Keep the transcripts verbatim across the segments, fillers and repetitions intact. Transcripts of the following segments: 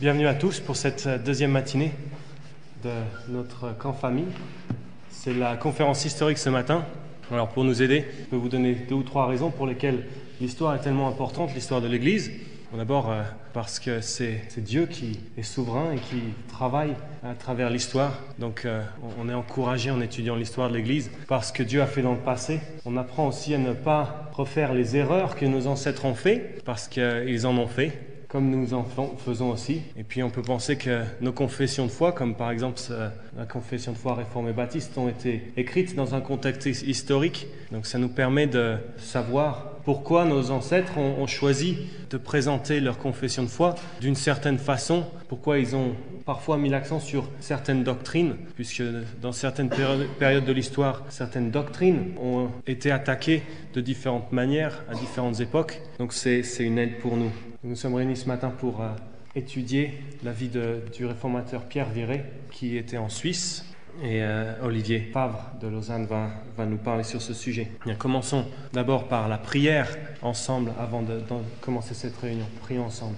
Bienvenue à tous pour cette deuxième matinée de notre camp famille. C'est la conférence historique ce matin. Alors pour nous aider, je peux vous donner deux ou trois raisons pour lesquelles l'histoire est tellement importante, l'histoire de l'Église. Bon, d'abord euh, parce que c'est, c'est Dieu qui est souverain et qui travaille à travers l'histoire. Donc euh, on est encouragé en étudiant l'histoire de l'Église parce que Dieu a fait dans le passé. On apprend aussi à ne pas refaire les erreurs que nos ancêtres ont fait parce qu'ils en ont fait, comme nous en faisons aussi. Et puis on peut penser que nos confessions de foi, comme par exemple la confession de foi réformée baptiste, ont été écrites dans un contexte historique. Donc ça nous permet de savoir pourquoi nos ancêtres ont, ont choisi de présenter leur confession de foi d'une certaine façon, pourquoi ils ont parfois mis l'accent sur certaines doctrines, puisque dans certaines péri- périodes de l'histoire, certaines doctrines ont été attaquées de différentes manières, à différentes époques. Donc c'est, c'est une aide pour nous. Nous sommes réunis ce matin pour euh, étudier la vie de, du réformateur Pierre Viret, qui était en Suisse, et euh, Olivier Favre de Lausanne va, va nous parler sur ce sujet. Bien, commençons d'abord par la prière ensemble, avant de, de commencer cette réunion. Prions ensemble.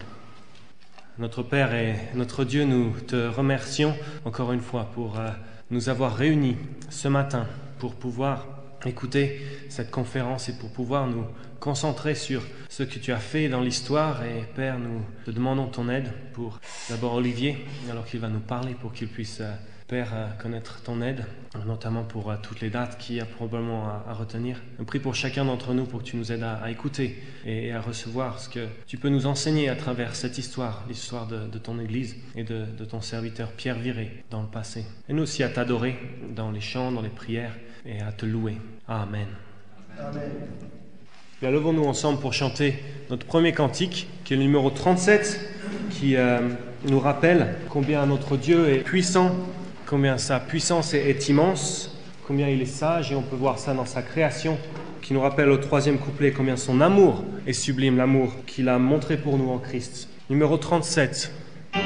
Notre Père et notre Dieu, nous te remercions encore une fois pour euh, nous avoir réunis ce matin pour pouvoir écouter cette conférence et pour pouvoir nous concentrer sur ce que tu as fait dans l'histoire. Et Père, nous te demandons ton aide pour d'abord Olivier, alors qu'il va nous parler, pour qu'il puisse, euh, Père, euh, connaître ton aide, notamment pour euh, toutes les dates qu'il y a probablement à, à retenir. Je prie pour chacun d'entre nous pour que tu nous aides à, à écouter et, et à recevoir ce que tu peux nous enseigner à travers cette histoire, l'histoire de, de ton Église et de, de ton serviteur Pierre Viret dans le passé. Et nous aussi à t'adorer dans les chants, dans les prières et à te louer. Amen. Amen. Bien, levons-nous ensemble pour chanter notre premier cantique, qui est le numéro trente-sept, qui euh, nous rappelle combien notre Dieu est puissant, combien sa puissance est, est immense, combien il est sage, et on peut voir ça dans sa création, qui nous rappelle au troisième couplet combien son amour est sublime, l'amour qu'il a montré pour nous en Christ. Numéro trente-sept.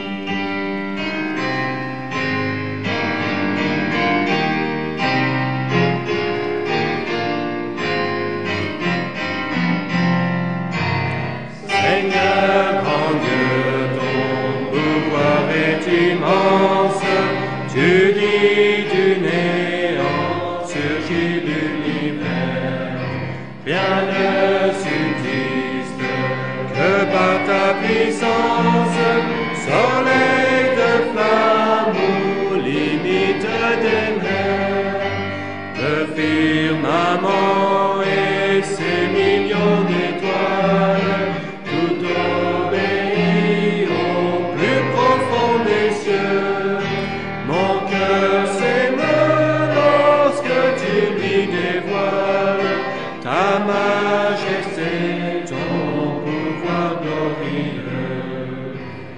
Tu dis du néant surgit l'univers, rien ne subsiste que par ta puissance, soleil de flamme ou limite des mers, le firmament et ses millions d'étoiles, tout obéit au plus profond des cieux. Mon cœur s'émeut lorsque tu lui dévoiles ta majesté, ton pouvoir glorieux.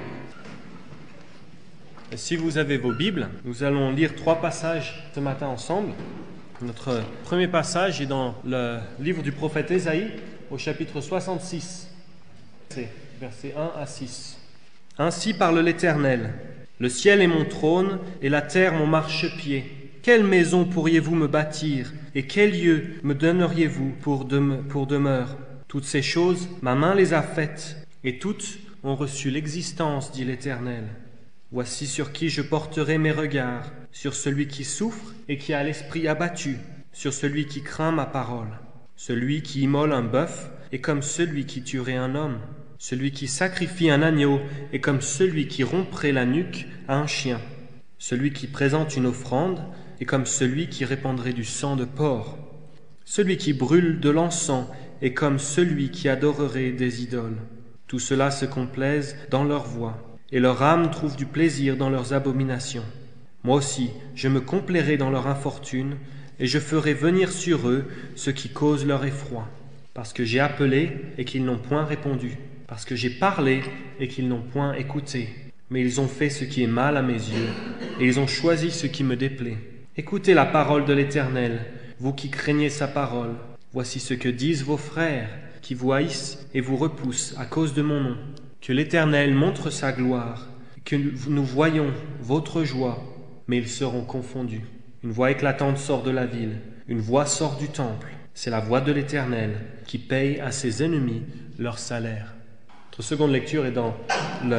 Et si vous avez vos Bibles, nous allons lire trois passages ce matin ensemble. Notre premier passage est dans le livre du prophète Ésaïe, au chapitre soixante-six, versets un à six. Ainsi parle l'Éternel. Le ciel est mon trône et la terre mon marchepied. Quelle maison pourriez-vous me bâtir et quel lieu me donneriez-vous pour, dem- pour demeure? Toutes ces choses, ma main les a faites et toutes ont reçu l'existence, dit l'Éternel. Voici sur qui je porterai mes regards, sur celui qui souffre et qui a l'esprit abattu, sur celui qui craint ma parole. Celui qui immole un bœuf est comme celui qui tuerait un homme. Celui qui sacrifie un agneau est comme celui qui romprait la nuque à un chien. Celui qui présente une offrande est comme celui qui répandrait du sang de porc. Celui qui brûle de l'encens est comme celui qui adorerait des idoles. Tout cela se complaise dans leur voie, et leur âme trouve du plaisir dans leurs abominations. Moi aussi, je me complairai dans leur infortune, et je ferai venir sur eux ce qui cause leur effroi, parce que j'ai appelé et qu'ils n'ont point répondu. Parce que j'ai parlé et qu'ils n'ont point écouté. Mais ils ont fait ce qui est mal à mes yeux, et ils ont choisi ce qui me déplaît. Écoutez la parole de l'Éternel, vous qui craignez sa parole. Voici ce que disent vos frères, qui vous haïssent et vous repoussent à cause de mon nom. Que l'Éternel montre sa gloire, que nous voyons votre joie, mais ils seront confondus. Une voix éclatante sort de la ville, une voix sort du temple. C'est la voix de l'Éternel qui paye à ses ennemis leur salaire. Notre seconde lecture est dans le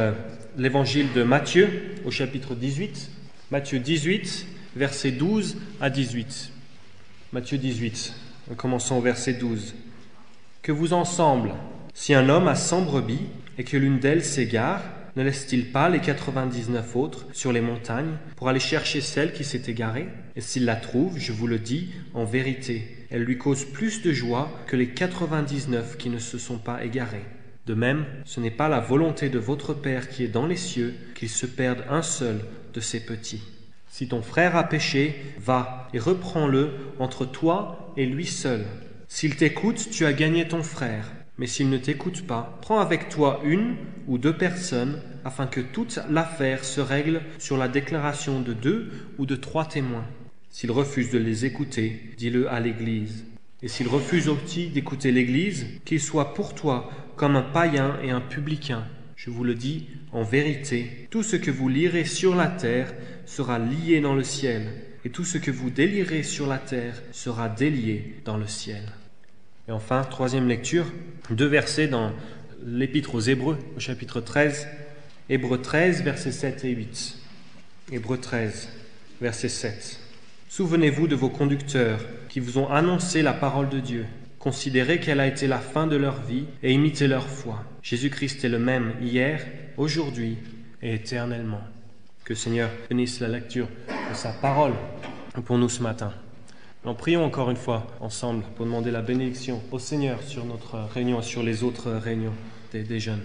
l'évangile de Matthieu au chapitre dix-huit. Matthieu dix-huit, versets douze à dix-huit. Matthieu dix-huit, commençons au verset douze. « Que vous en semble, si un homme a cent brebis et que l'une d'elles s'égare, ne laisse-t-il pas les quatre-vingt-dix-neuf autres sur les montagnes pour aller chercher celle qui s'est égarée? Et s'il la trouve, je vous le dis, en vérité, elle lui cause plus de joie que les quatre-vingt-dix-neuf qui ne se sont pas égarés. De même, ce n'est pas la volonté de votre Père qui est dans les cieux qu'il se perde un seul de ses petits. Si ton frère a péché, va et reprends-le entre toi et lui seul. S'il t'écoute, tu as gagné ton frère. Mais s'il ne t'écoute pas, prends avec toi une ou deux personnes, afin que toute l'affaire se règle sur la déclaration de deux ou de trois témoins. S'il refuse de les écouter, dis-le à l'Église. Et s'il refuse aussi d'écouter l'Église, qu'il soit pour toi comme un païen et un publicain. Je vous le dis en vérité, tout ce que vous lirez sur la terre sera lié dans le ciel, et tout ce que vous délierez sur la terre sera délié dans le ciel. » Et enfin, troisième lecture, deux versets dans l'Épître aux Hébreux, au chapitre treize, Hébreux treize, versets sept et huit. Hébreux treize, verset sept. « Souvenez-vous de vos conducteurs qui vous ont annoncé la parole de Dieu. Considérez quelle a été la fin de leur vie et imitez leur foi. Jésus-Christ est le même hier, aujourd'hui et éternellement. » Que le Seigneur bénisse la lecture de sa parole pour nous ce matin. En prions encore une fois ensemble pour demander la bénédiction au Seigneur sur notre réunion et sur les autres réunions des, des jeunes.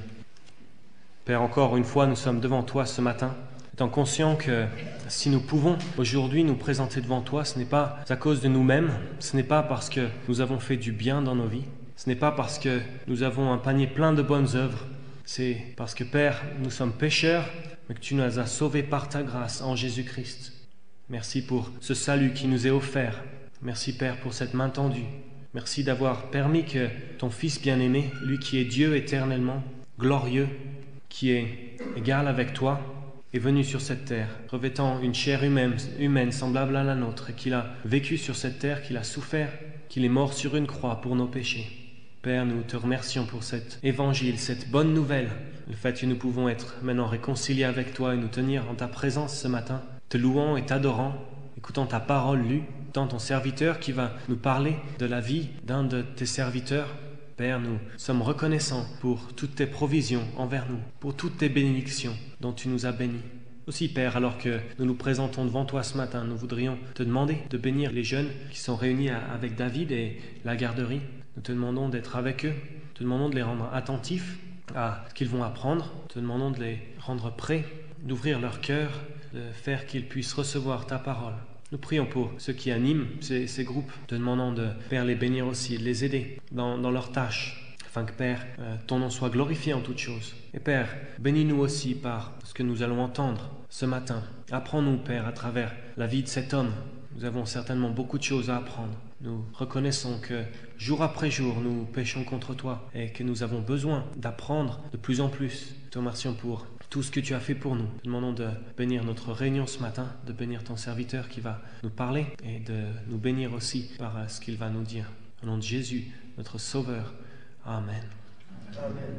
Père, encore une fois, nous sommes devant toi ce matin, étant conscients que si nous pouvons aujourd'hui nous présenter devant toi, ce n'est pas à cause de nous-mêmes, ce n'est pas parce que nous avons fait du bien dans nos vies, ce n'est pas parce que nous avons un panier plein de bonnes œuvres, c'est parce que, Père, nous sommes pécheurs, mais que tu nous as sauvés par ta grâce en Jésus-Christ. Merci pour ce salut qui nous est offert. Merci, Père, pour cette main tendue. Merci d'avoir permis que ton Fils bien-aimé, lui qui est Dieu éternellement, glorieux, qui est égal avec toi, est venu sur cette terre, revêtant une chair humaine, humaine semblable à la nôtre, et qu'il a vécu sur cette terre, qu'il a souffert, qu'il est mort sur une croix pour nos péchés. Père, nous te remercions pour cet évangile, cette bonne nouvelle, le fait que nous pouvons être maintenant réconciliés avec toi et nous tenir en ta présence ce matin, te louant et t'adorant, écoutant ta parole lue, tant ton serviteur qui va nous parler de la vie d'un de tes serviteurs. Père, nous sommes reconnaissants pour toutes tes provisions envers nous, pour toutes tes bénédictions dont tu nous as bénis. Aussi, Père, alors que nous nous présentons devant toi ce matin, nous voudrions te demander de bénir les jeunes qui sont réunis avec David et la garderie. Nous te demandons d'être avec eux, te demandons de les rendre attentifs à ce qu'ils vont apprendre, te demandons de les rendre prêts, d'ouvrir leur cœur, de faire qu'ils puissent recevoir ta parole. Nous prions pour ceux qui animent ces, ces groupes, te demandant de, Père, les bénir aussi, de les aider dans, dans leurs tâches, afin que, Père, euh, ton nom soit glorifié en toutes choses. Et Père, bénis-nous aussi par ce que nous allons entendre ce matin. Apprends-nous, Père, à travers la vie de cet homme. Nous avons certainement beaucoup de choses à apprendre. Nous reconnaissons que jour après jour, nous péchons contre toi et que nous avons besoin d'apprendre de plus en plus. Nous te remercions pour tout ce que tu as fait pour nous. Nous te demandons de bénir notre réunion ce matin, de bénir ton serviteur qui va nous parler et de nous bénir aussi par ce qu'il va nous dire. Au nom de Jésus, notre Sauveur. Amen. Amen.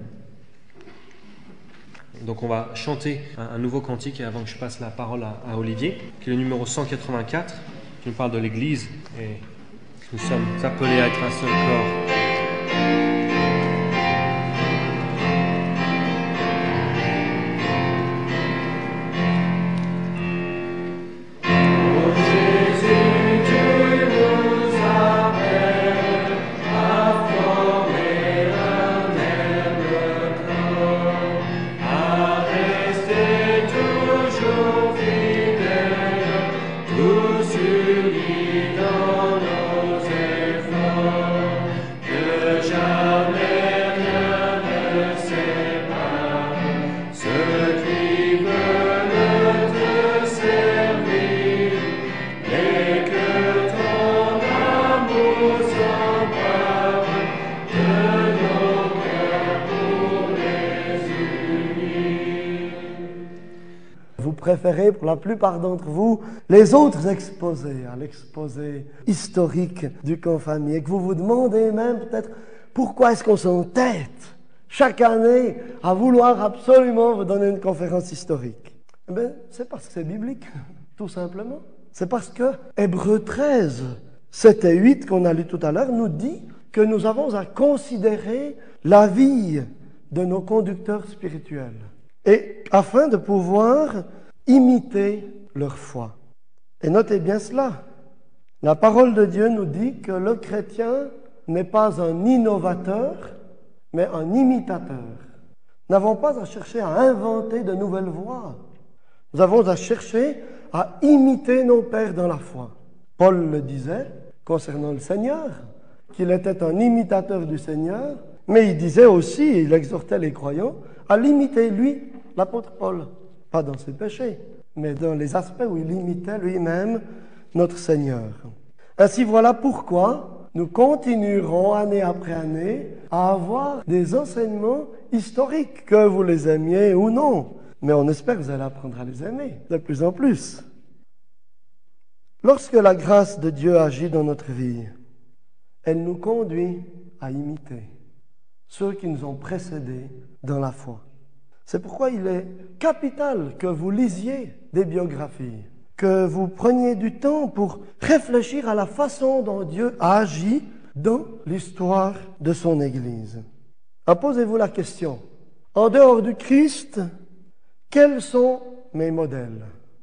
Donc on va chanter un, un nouveau cantique et avant que je passe la parole à, à Olivier, qui est le numéro cent quatre-vingt-quatre, qui nous parle de l'Église et nous sommes appelés à être un seul corps. Préférez pour la plupart d'entre vous les autres exposés, à l'exposé historique du Confamie, et que vous vous demandez même peut-être pourquoi est-ce qu'on s'entête chaque année à vouloir absolument vous donner une conférence historique? Eh bien, c'est parce que c'est biblique, tout simplement. C'est parce que Hébreux treize, sept et huit qu'on a lu tout à l'heure nous dit que nous avons à considérer la vie de nos conducteurs spirituels et afin de pouvoir imiter leur foi. Et notez bien cela. La parole de Dieu nous dit que le chrétien n'est pas un innovateur, mais un imitateur. Nous n'avons pas à chercher à inventer de nouvelles voies. Nous avons à chercher à imiter nos pères dans la foi. Paul le disait concernant le Seigneur, qu'il était un imitateur du Seigneur, mais il disait aussi, il exhortait les croyants à l'imiter, lui, l'apôtre Paul. Pas dans ses péchés, mais dans les aspects où il imitait lui-même notre Seigneur. Ainsi, voilà pourquoi nous continuerons année après année à avoir des enseignements historiques, que vous les aimiez ou non. Mais on espère que vous allez apprendre à les aimer de plus en plus. Lorsque la grâce de Dieu agit dans notre vie, elle nous conduit à imiter ceux qui nous ont précédés dans la foi. C'est pourquoi il est capital que vous lisiez des biographies, que vous preniez du temps pour réfléchir à la façon dont Dieu a agi dans l'histoire de son Église. Alors posez-vous la question, en dehors du Christ, quels sont mes modèles?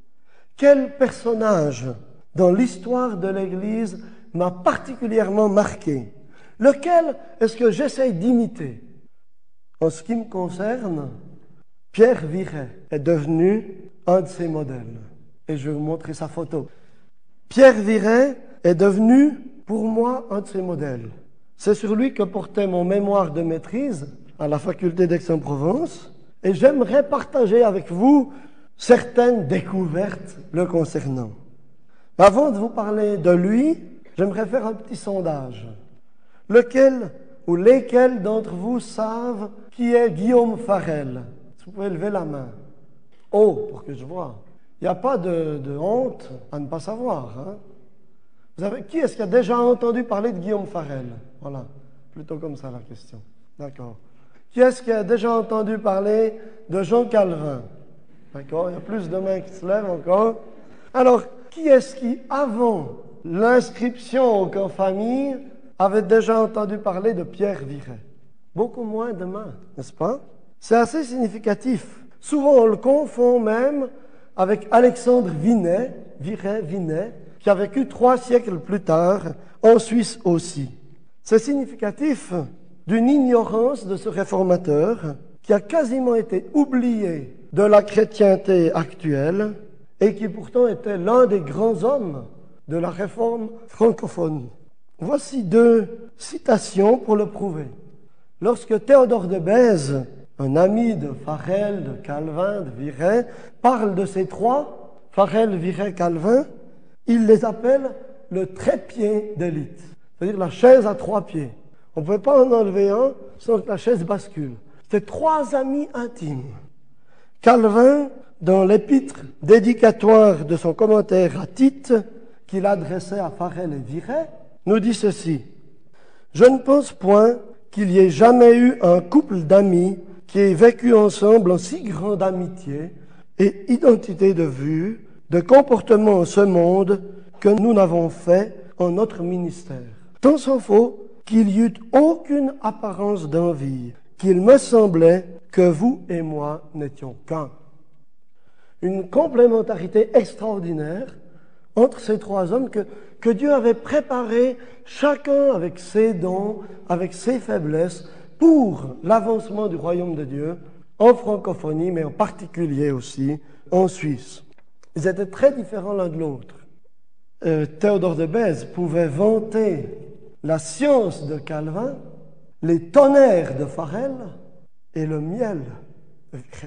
Quel personnage dans l'histoire de l'Église m'a particulièrement marqué? Lequel est-ce que j'essaye d'imiter? En ce qui me concerne, Pierre Viret est devenu un de ses modèles. Et je vais vous montrer sa photo. Pierre Viret est devenu, pour moi, un de ses modèles. C'est sur lui que portait mon mémoire de maîtrise à la faculté d'Aix-en-Provence. Et j'aimerais partager avec vous certaines découvertes le concernant. Avant de vous parler de lui, j'aimerais faire un petit sondage. Lequel ou lesquels d'entre vous savent qui est Guillaume Farel? Vous pouvez lever la main. Oh, pour que je vois. Il n'y a pas de, de honte à ne pas savoir. Hein? Vous avez, qui est-ce qui a déjà entendu parler de Guillaume Farel? Voilà, plutôt comme ça la question. D'accord. Qui est-ce qui a déjà entendu parler de Jean Calvin? D'accord, il y a plus de mains qui se lèvent encore. Alors, qui est-ce qui, avant l'inscription au camp famille, avait déjà entendu parler de Pierre Viret? Beaucoup moins de mains, n'est-ce pas? C'est assez significatif. Souvent, on le confond même avec Alexandre Vinet, Viret, Vinet, qui a vécu trois siècles plus tard, en Suisse aussi. C'est significatif d'une ignorance de ce réformateur qui a quasiment été oublié de la chrétienté actuelle et qui pourtant était l'un des grands hommes de la réforme francophone. Voici deux citations pour le prouver. Lorsque Théodore de Bèze, un ami de Farel, de Calvin, de Viret, parle de ces trois, Farel, Viret, Calvin, il les appelle le trépied d'élite, c'est-à-dire la chaise à trois pieds. On ne pouvait pas en enlever un sans que la chaise bascule. C'était trois amis intimes. Calvin, dans l'épître dédicatoire de son commentaire à Tite, qu'il adressait à Farel et Viret, nous dit ceci. « Je ne pense point qu'il y ait jamais eu un couple d'amis qui ait vécu ensemble en si grande amitié et identité de vue, de comportement en ce monde que nous n'avons fait en notre ministère. Tant s'en faut qu'il y eût aucune apparence d'envie, qu'il me semblait que vous et moi n'étions qu'un. » Une complémentarité extraordinaire entre ces trois hommes que, que Dieu avait préparés, chacun avec ses dons, avec ses faiblesses, pour l'avancement du royaume de Dieu, en francophonie, mais en particulier aussi en Suisse. Ils étaient très différents l'un de l'autre. Euh, Théodore de Bèze pouvait vanter la science de Calvin, les tonnerres de Farel et le miel de Viret.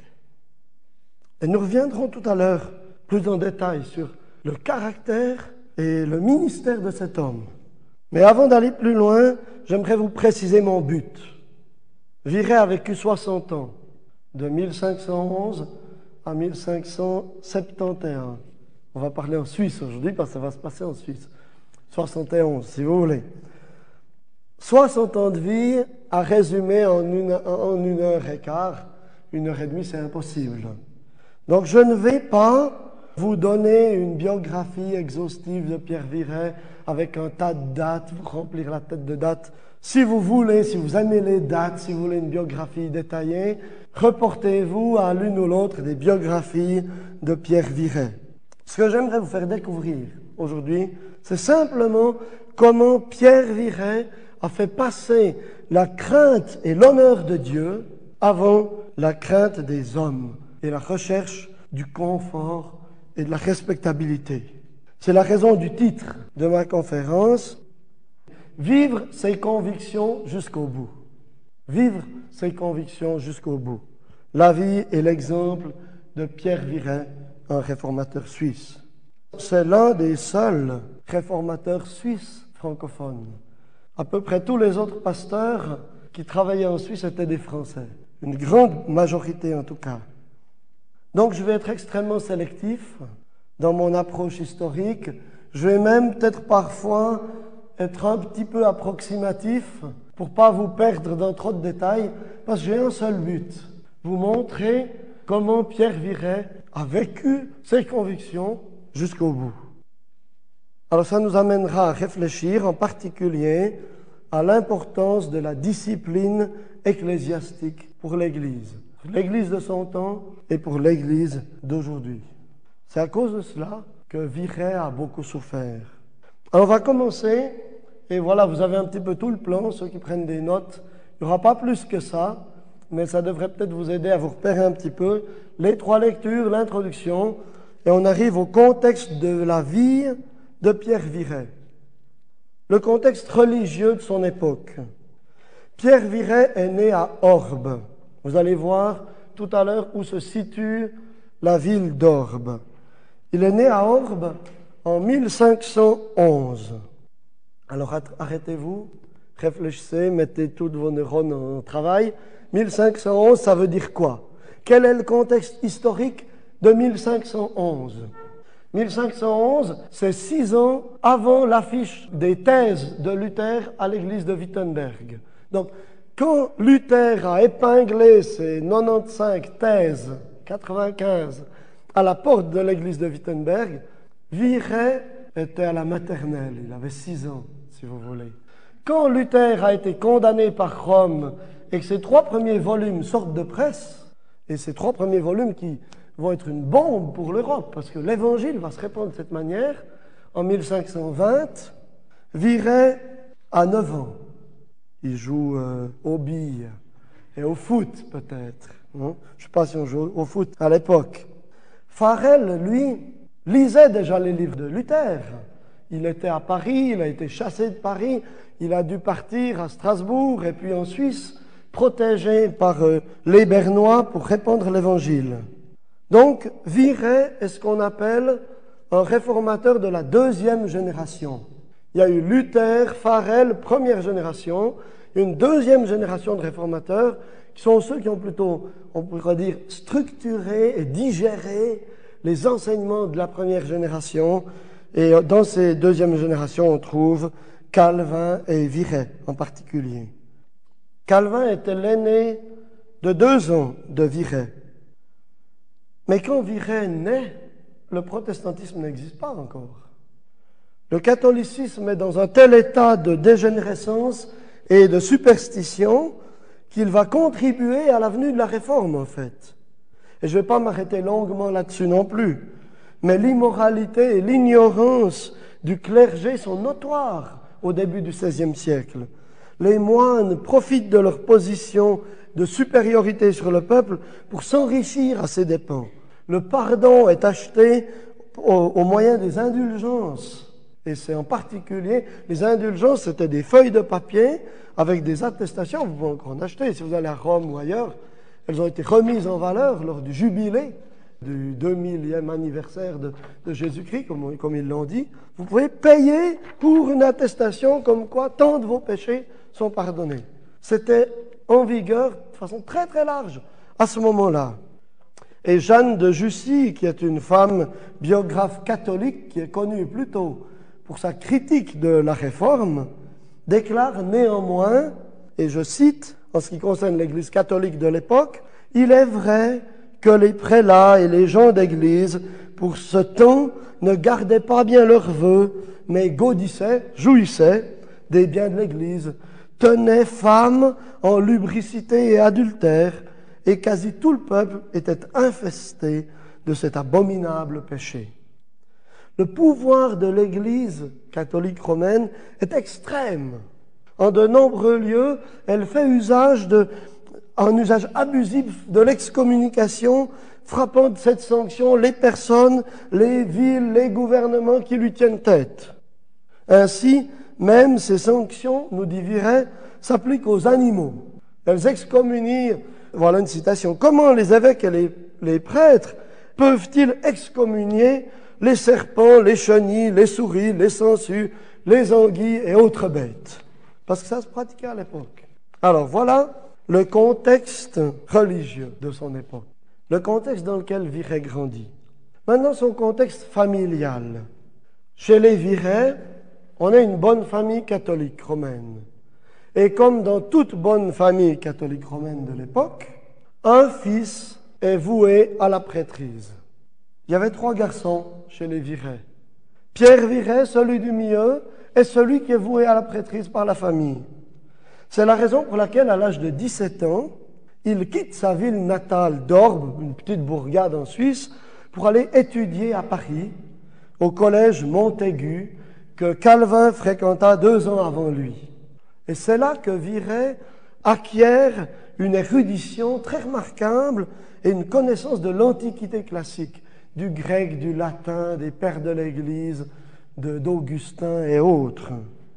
Et nous reviendrons tout à l'heure plus en détail sur le caractère et le ministère de cet homme. Mais avant d'aller plus loin, j'aimerais vous préciser mon but. Viret a vécu soixante ans, de mille cinq cent onze à mille cinq cent soixante et onze. On va parler en Suisse aujourd'hui parce que ça va se passer en Suisse. soixante et onze, si vous voulez. soixante ans de vie à résumer en une, en une heure et quart. Une heure et demie, c'est impossible. Donc je ne vais pas vous donner une biographie exhaustive de Pierre Viret avec un tas de dates, vous remplir la tête de dates. Si vous voulez, si vous aimez les dates, si vous voulez une biographie détaillée, reportez-vous à l'une ou l'autre des biographies de Pierre Viret. Ce que j'aimerais vous faire découvrir aujourd'hui, c'est simplement comment Pierre Viret a fait passer la crainte et l'honneur de Dieu avant la crainte des hommes et la recherche du confort et de la respectabilité. C'est la raison du titre de ma conférence, « Vivre ses convictions jusqu'au bout ». Vivre ses convictions jusqu'au bout. La vie et l'exemple de Pierre Viret, un réformateur suisse. C'est l'un des seuls réformateurs suisses francophones. À peu près tous les autres pasteurs qui travaillaient en Suisse étaient des Français. Une grande majorité en tout cas. Donc je vais être extrêmement sélectif dans mon approche historique. Je vais même peut-être parfois être un petit peu approximatif pour pas vous perdre dans trop de détails, parce que j'ai un seul but, vous montrer comment Pierre Viret a vécu ses convictions jusqu'au bout. Alors ça nous amènera à réfléchir en particulier à l'importance de la discipline ecclésiastique pour l'Église. Pour l'Église de son temps et pour l'Église d'aujourd'hui. C'est à cause de cela que Viret a beaucoup souffert. Alors on va commencer, et voilà, vous avez un petit peu tout le plan, ceux qui prennent des notes. Il n'y aura pas plus que ça, mais ça devrait peut-être vous aider à vous repérer un petit peu. Les trois lectures, l'introduction, et on arrive au contexte de la vie de Pierre Viret. Le contexte religieux de son époque. Pierre Viret est né à Orbe. Vous allez voir tout à l'heure où se situe la ville d'Orbe. Il est né à Orbe en mille cinq cent onze. Alors arrêtez-vous, réfléchissez, mettez toutes vos neurones en travail. mille cinq cent onze, ça veut dire quoi? Quel est le contexte historique de mille cinq cent onze? mille cinq cent onze, c'est six ans avant l'affiche des thèses de Luther à l'église de Wittenberg. Donc, quand Luther a épinglé ses quatre-vingt-quinze thèses, quatre-vingt-quinze, à la porte de l'église de Wittenberg, Viret était à la maternelle, il avait six ans, si vous voulez. Quand Luther a été condamné par Rome et que ses trois premiers volumes sortent de presse, et ces trois premiers volumes qui vont être une bombe pour l'Europe, parce que l'évangile va se répandre de cette manière, en mille cinq cent vingt, Viret a neuf ans. Il joue euh, aux billes et au foot peut-être. Hein? Je ne sais pas si on joue au foot à l'époque. Farel, lui, lisait déjà les livres de Luther. Il était à Paris, il a été chassé de Paris, il a dû partir à Strasbourg et puis en Suisse, protégé par euh, les Bernois pour répandre l'évangile. Donc, Viret est ce qu'on appelle un réformateur de la deuxième génération. Il y a eu Luther, Farel, première génération, une deuxième génération de réformateurs qui sont ceux qui ont plutôt, on pourrait dire, structuré et digéré les enseignements de la première génération. Et dans ces deuxièmes générations, on trouve Calvin et Viret en particulier. Calvin était l'aîné de deux ans de Viret. Mais quand Viret naît, le protestantisme n'existe pas encore. Le catholicisme est dans un tel état de dégénérescence et de superstition qu'il va contribuer à la venue de la réforme, en fait. Et je ne vais pas m'arrêter longuement là-dessus non plus. Mais l'immoralité et l'ignorance du clergé sont notoires au début du seizième siècle. Les moines profitent de leur position de supériorité sur le peuple pour s'enrichir à ses dépens. Le pardon est acheté au, au moyen des indulgences. Et c'est en particulier, les indulgences, c'était des feuilles de papier avec des attestations, vous pouvez encore en acheter, si vous allez à Rome ou ailleurs, elles ont été remises en valeur lors du jubilé du deux millième anniversaire de, de Jésus-Christ, comme, comme ils l'ont dit. Vous pouvez payer pour une attestation comme quoi tant de vos péchés sont pardonnés. C'était en vigueur de façon très très large à ce moment-là. Et Jeanne de Jussy, qui est une femme biographe catholique, qui est connue plutôt pour sa critique de la Réforme, déclare néanmoins, et je cite, en ce qui concerne l'Église catholique de l'époque, « Il est vrai que les prélats et les gens d'Église, pour ce temps, ne gardaient pas bien leurs vœux, mais gaudissaient, jouissaient des biens de l'Église, tenaient femmes en lubricité et adultère, et quasi tout le peuple était infesté de cet abominable péché. » Le pouvoir de l'Église catholique romaine est extrême. En de nombreux lieux, elle fait usage de, un usage abusif de l'excommunication, frappant de cette sanction les personnes, les villes, les gouvernements qui lui tiennent tête. Ainsi, même ces sanctions, nous dit Viret, s'appliquent aux animaux. Elles excommunient, voilà une citation, « Comment les évêques et les, les prêtres peuvent-ils excommunier les serpents, les chenilles, les souris, les sangsues, les anguilles et autres bêtes ?» Parce que ça se pratiquait à l'époque. Alors voilà le contexte religieux de son époque, le contexte dans lequel Viret grandit. Maintenant, son contexte familial. Chez les Viret, on a une bonne famille catholique romaine. Et comme dans toute bonne famille catholique romaine de l'époque, un fils est voué à la prêtrise. Il y avait trois garçons chez les Viret. Pierre Viret, celui du milieu, est celui qui est voué à la prêtrise par la famille. C'est la raison pour laquelle, à l'âge de dix-sept ans, il quitte sa ville natale d'Orbe, une petite bourgade en Suisse, pour aller étudier à Paris, au collège Montaigu, que Calvin fréquenta deux ans avant lui. Et c'est là que Viret acquiert une érudition très remarquable et une connaissance de l'Antiquité classique, du grec, du latin, des pères de l'Église, de, d'Augustin et autres.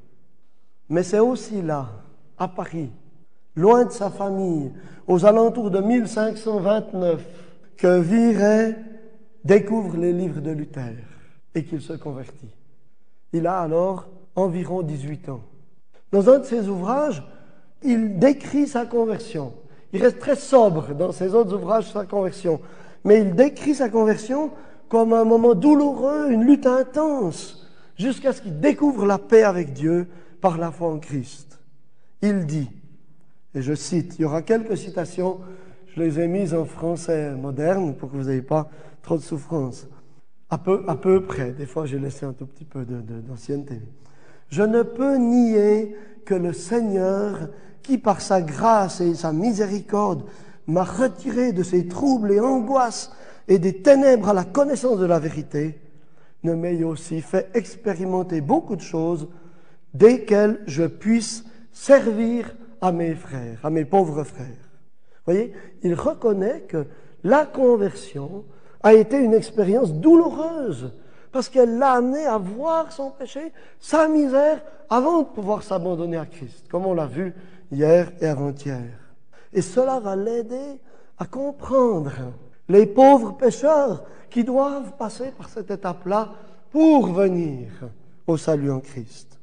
Mais c'est aussi là, à Paris, loin de sa famille, aux alentours de mille cinq cent vingt-neuf, que Viret découvre les livres de Luther et qu'il se convertit. Il a alors environ dix-huit ans. Dans un de ses ouvrages, il décrit sa conversion. Il reste très sobre dans ses autres ouvrages sur sa conversion, mais il décrit sa conversion comme un moment douloureux, une lutte intense, jusqu'à ce qu'il découvre la paix avec Dieu par la foi en Christ. Il dit, et je cite, il y aura quelques citations, je les ai mises en français moderne pour que vous n'ayez pas trop de souffrance, à peu, à peu près, des fois j'ai laissé un tout petit peu de, de, d'ancienneté. Je ne peux nier que le Seigneur, qui par sa grâce et sa miséricorde m'a retiré de ces troubles et angoisses et des ténèbres à la connaissance de la vérité, ne m'ait aussi fait expérimenter beaucoup de choses desquelles je puisse servir à mes frères, à mes pauvres frères. Vous voyez, il reconnaît que la conversion a été une expérience douloureuse parce qu'elle l'a amené à voir son péché, sa misère, avant de pouvoir s'abandonner à Christ, comme on l'a vu hier et avant-hier. Et cela va l'aider à comprendre les pauvres pécheurs qui doivent passer par cette étape-là pour venir au salut en Christ.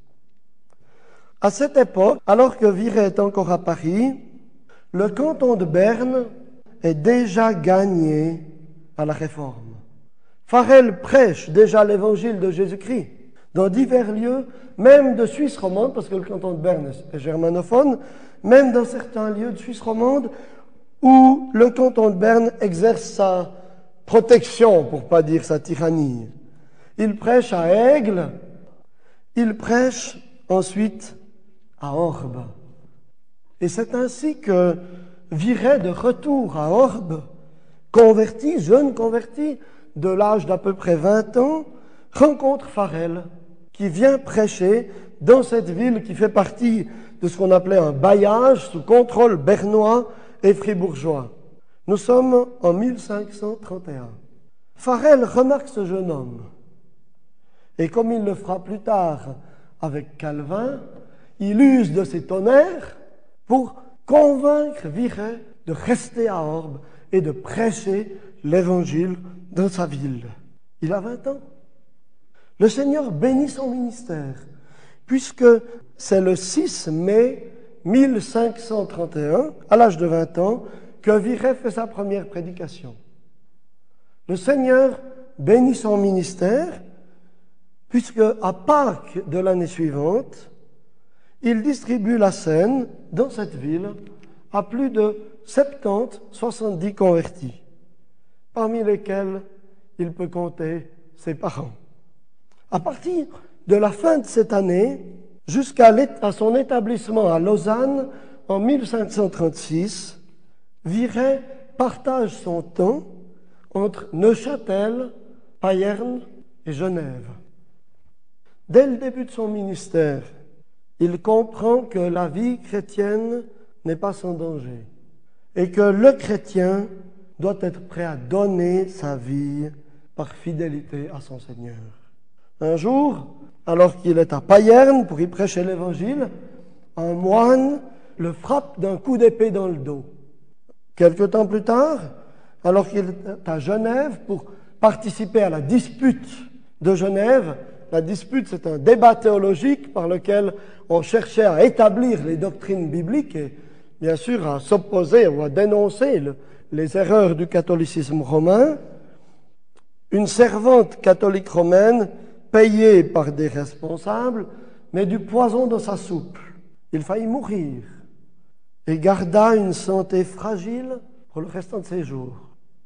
À cette époque, alors que Viret est encore à Paris, le canton de Berne est déjà gagné à la Réforme. Farel prêche déjà l'évangile de Jésus-Christ dans divers lieux, même de Suisse romande, parce que le canton de Berne est germanophone, même dans certains lieux de Suisse romande où le canton de Berne exerce sa protection, pour ne pas dire sa tyrannie. Il prêche à Aigle, il prêche ensuite à Orbe. Et c'est ainsi que Viret, de retour à Orbe, converti, jeune converti, de l'âge d'à peu près vingt ans, rencontre Farel, qui vient prêcher dans cette ville qui fait partie de ce qu'on appelait un bailliage sous contrôle bernois et fribourgeois. Nous sommes en mille cinq cent trente et un. Farel remarque ce jeune homme. Et comme il le fera plus tard avec Calvin, il use de ses tonnerres pour convaincre Viret de rester à Orbe et de prêcher l'évangile dans sa ville. Il a vingt ans. Le Seigneur bénit son ministère, puisque c'est le six mai mille cinq cent trente et un, à l'âge de vingt ans, que Viret fait sa première prédication. Le Seigneur bénit son ministère, puisque à Pâques de l'année suivante, il distribue la scène dans cette ville à plus de soixante-dix, soixante-dix convertis, parmi lesquels il peut compter ses parents. À partir de la fin de cette année, jusqu'à son établissement à Lausanne en mille cinq cent trente-six, Viret partage son temps entre Neuchâtel, Payerne et Genève. Dès le début de son ministère, il comprend que la vie chrétienne n'est pas sans danger et que le chrétien doit être prêt à donner sa vie par fidélité à son Seigneur. Un jour, alors qu'il est à Payerne pour y prêcher l'Évangile, un moine le frappe d'un coup d'épée dans le dos. Quelque temps plus tard, alors qu'il est à Genève pour participer à la dispute de Genève, la dispute c'est un débat théologique par lequel on cherchait à établir les doctrines bibliques et bien sûr à s'opposer ou à dénoncer le, les erreurs du catholicisme romain. Une servante catholique romaine, payée par des responsables, met du poison dans sa soupe. Il faillit mourir et garda une santé fragile pour le restant de ses jours.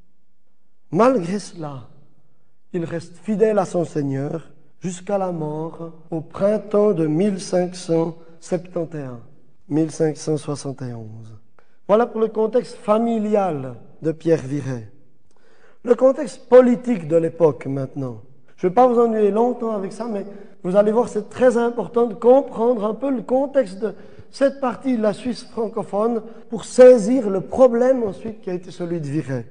Malgré cela, il reste fidèle à son Seigneur jusqu'à la mort au printemps de mille cinq cent soixante et onze. mille cinq cent soixante et onze. Voilà pour le contexte familial de Pierre Viret. Le contexte politique de l'époque maintenant. Je ne vais pas vous ennuyer longtemps avec ça, mais vous allez voir, c'est très important de comprendre un peu le contexte de cette partie de la Suisse francophone pour saisir le problème ensuite qui a été celui de Viret.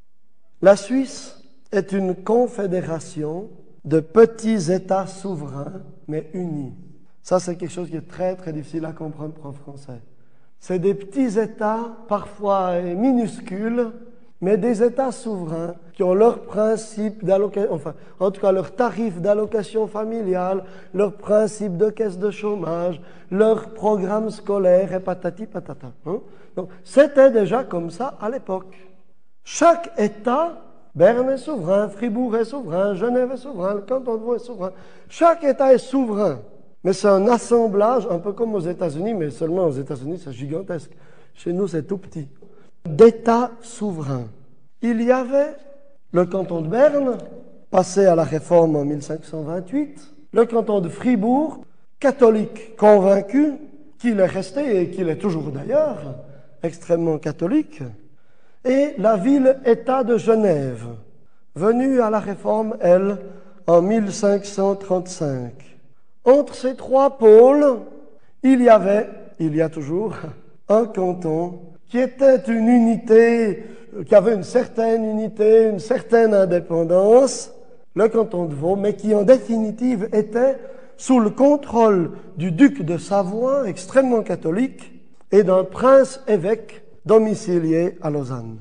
La Suisse est une confédération de petits États souverains, mais unis. Ça, c'est quelque chose qui est très, très difficile à comprendre pour un Français. C'est des petits États, parfois minuscules, mais des États souverains qui ont leurs principes d'allocation, enfin, en tout cas leurs tarifs d'allocation familiale, leurs principes de caisse de chômage, leurs programmes scolaires et patati patata. Hein? Donc, c'était déjà comme ça à l'époque. Chaque État, Berne est souverain, Fribourg est souverain, Genève est souverain, le canton de Vaud est souverain. Chaque État est souverain. Mais c'est un assemblage, un peu comme aux États-Unis, mais seulement aux États-Unis, c'est gigantesque. Chez nous, c'est tout petit. D'États souverains. Il y avait le canton de Berne, passé à la Réforme en mille cinq cent vingt-huit, le canton de Fribourg, catholique convaincu, qu'il est resté et qu'il est toujours d'ailleurs, extrêmement catholique, et la ville-État de Genève, venue à la Réforme, elle, en mille cinq cent trente-cinq. Entre ces trois pôles, il y avait, il y a toujours, un canton qui était une unité, qui avait une certaine unité, une certaine indépendance, le canton de Vaud, mais qui en définitive était sous le contrôle du duc de Savoie, extrêmement catholique, et d'un prince-évêque domicilié à Lausanne.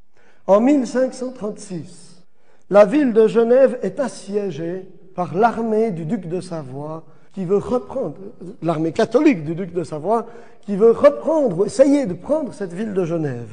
En mille cinq cent trente-six, la ville de Genève est assiégée par l'armée du duc de Savoie, qui veut reprendre, l'armée catholique du duc de Savoie, qui veut reprendre ou essayer de prendre cette ville de Genève.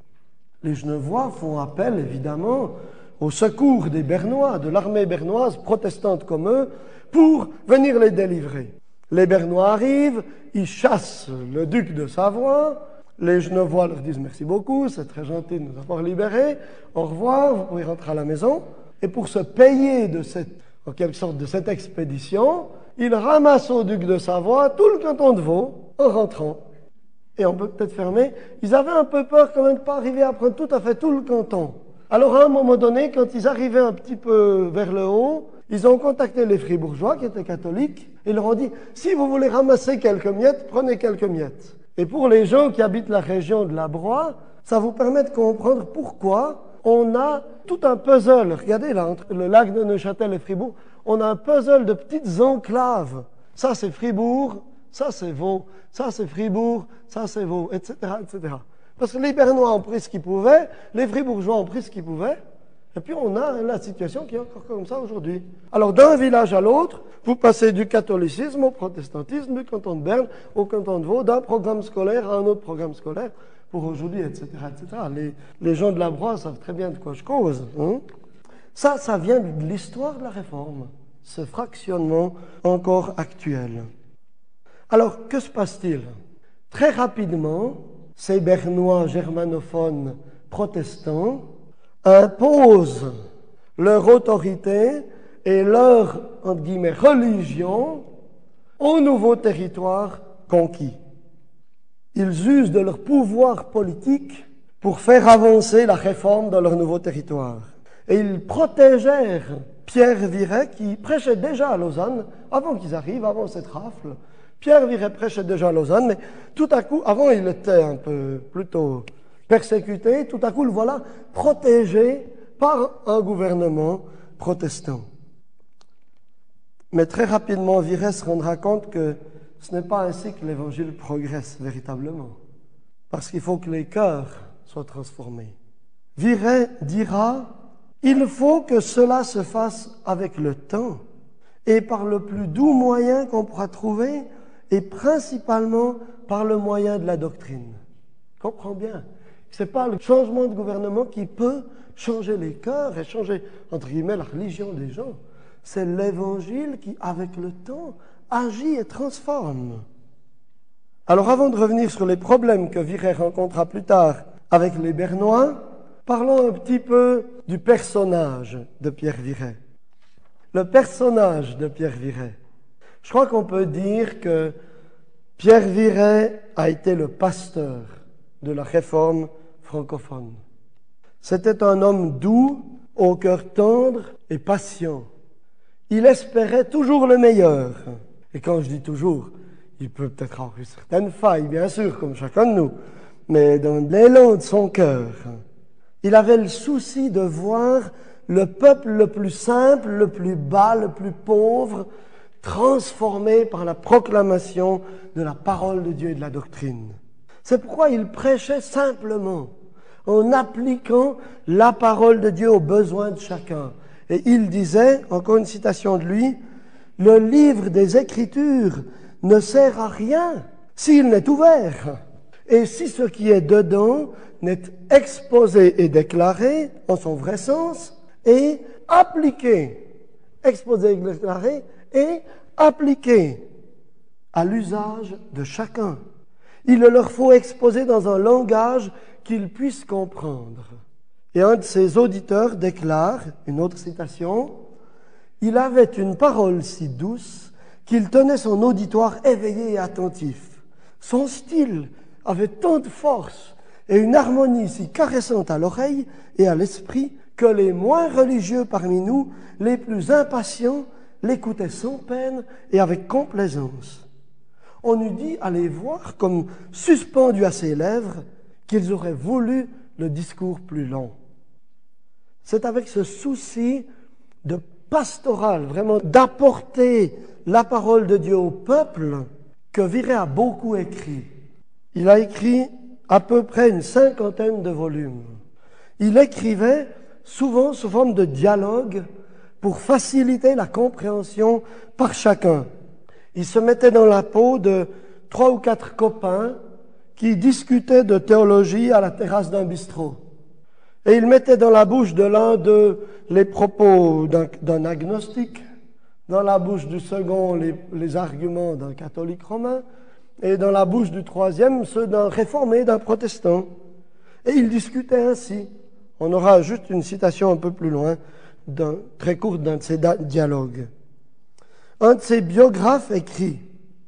Les Genevois font appel, évidemment, au secours des Bernois, de l'armée bernoise, protestante comme eux, pour venir les délivrer. Les Bernois arrivent, ils chassent le duc de Savoie, les Genevois leur disent merci beaucoup, c'est très gentil de nous avoir libérés, au revoir, vous pouvez rentrer à la maison. Et pour se payer de cette, en quelque sorte de cette expédition, ils ramassent au duc de Savoie tout le canton de Vaud en rentrant. Et on peut peut-être fermer. Ils avaient un peu peur quand même de ne pas arriver à prendre tout à fait tout le canton. Alors à un moment donné, quand ils arrivaient un petit peu vers le haut, ils ont contacté les Fribourgeois qui étaient catholiques et leur ont dit « Si vous voulez ramasser quelques miettes, prenez quelques miettes ». Et pour les gens qui habitent la région de la Broye, ça vous permet de comprendre pourquoi on a tout un puzzle. Regardez là, entre le lac de Neuchâtel et Fribourg, on a un puzzle de petites enclaves. Ça c'est Fribourg, ça c'est Vaud, ça c'est Fribourg, ça c'est Vaud, et cetera, et cetera. Parce que les Bernois ont pris ce qu'ils pouvaient, les Fribourgeois ont pris ce qu'ils pouvaient, et puis on a la situation qui est encore comme ça aujourd'hui. Alors d'un village à l'autre, vous passez du catholicisme au protestantisme, du canton de Berne au canton de Vaud, d'un programme scolaire à un autre programme scolaire, pour aujourd'hui, et cetera, et cetera. Les, les gens de la Broye savent très bien de quoi je cause. Hein? Ça, ça vient de l'histoire de la Réforme, ce fractionnement encore actuel. Alors, que se passe-t-il? Très rapidement, ces Bernois germanophones protestants imposent leur autorité et leur, entre guillemets, religion aux nouveaux territoires conquis. Ils usent de leur pouvoir politique pour faire avancer la réforme dans leur nouveau territoire. Et ils protégèrent Pierre Viret, qui prêchait déjà à Lausanne, avant qu'ils arrivent, avant cette rafle. Pierre Viret prêchait déjà à Lausanne, mais tout à coup, avant il était un peu plutôt persécuté, tout à coup le voilà protégé par un gouvernement protestant. Mais très rapidement, Viret se rendra compte que ce n'est pas ainsi que l'Évangile progresse véritablement, parce qu'il faut que les cœurs soient transformés. Viret dira « Il faut que cela se fasse avec le temps et par le plus doux moyen qu'on pourra trouver et principalement par le moyen de la doctrine. » Comprends bien, ce n'est pas le changement de gouvernement qui peut changer les cœurs et changer, entre guillemets, la religion des gens. C'est l'Évangile qui, avec le temps, agit et transforme. Alors, avant de revenir sur les problèmes que Viret rencontrera plus tard avec les Bernois, parlons un petit peu du personnage de Pierre Viret. Le personnage de Pierre Viret. Je crois qu'on peut dire que Pierre Viret a été le pasteur de la réforme francophone. C'était un homme doux, au cœur tendre et patient. Il espérait toujours le meilleur. Et quand je dis toujours, il peut peut-être avoir eu certaines failles, bien sûr, comme chacun de nous, mais dans l'élan de son cœur, il avait le souci de voir le peuple le plus simple, le plus bas, le plus pauvre, transformé par la proclamation de la parole de Dieu et de la doctrine. C'est pourquoi il prêchait simplement, en appliquant la parole de Dieu aux besoins de chacun. Et il disait, encore une citation de lui, « Le livre des Écritures ne sert à rien s'il n'est ouvert, et si ce qui est dedans n'est exposé et déclaré en son vrai sens, et appliqué, exposé et déclaré, et appliqué à l'usage de chacun. Il le leur faut exposer dans un langage qu'ils puissent comprendre. » Et un de ses auditeurs déclare, une autre citation, « Il avait une parole si douce qu'il tenait son auditoire éveillé et attentif. Son style avait tant de force et une harmonie si caressante à l'oreille et à l'esprit que les moins religieux parmi nous, les plus impatients, l'écoutaient sans peine et avec complaisance. On eût dit à les voir comme suspendus à ses lèvres qu'ils auraient voulu le discours plus long. » C'est avec ce souci de pastoral, vraiment d'apporter la parole de Dieu au peuple, que Viret a beaucoup écrit. Il a écrit à peu près une cinquantaine de volumes. Il écrivait souvent sous forme de dialogue pour faciliter la compréhension par chacun. Il se mettait dans la peau de trois ou quatre copains qui discutaient de théologie à la terrasse d'un bistrot. Et il mettait dans la bouche de l'un d'eux les propos d'un, d'un agnostique, dans la bouche du second les, les arguments d'un catholique romain, et dans la bouche du troisième ceux d'un réformé, d'un protestant. Et il discutait ainsi. On aura juste une citation un peu plus loin, d'un, très courte d'un de ces dialogues. Un de ses biographes écrit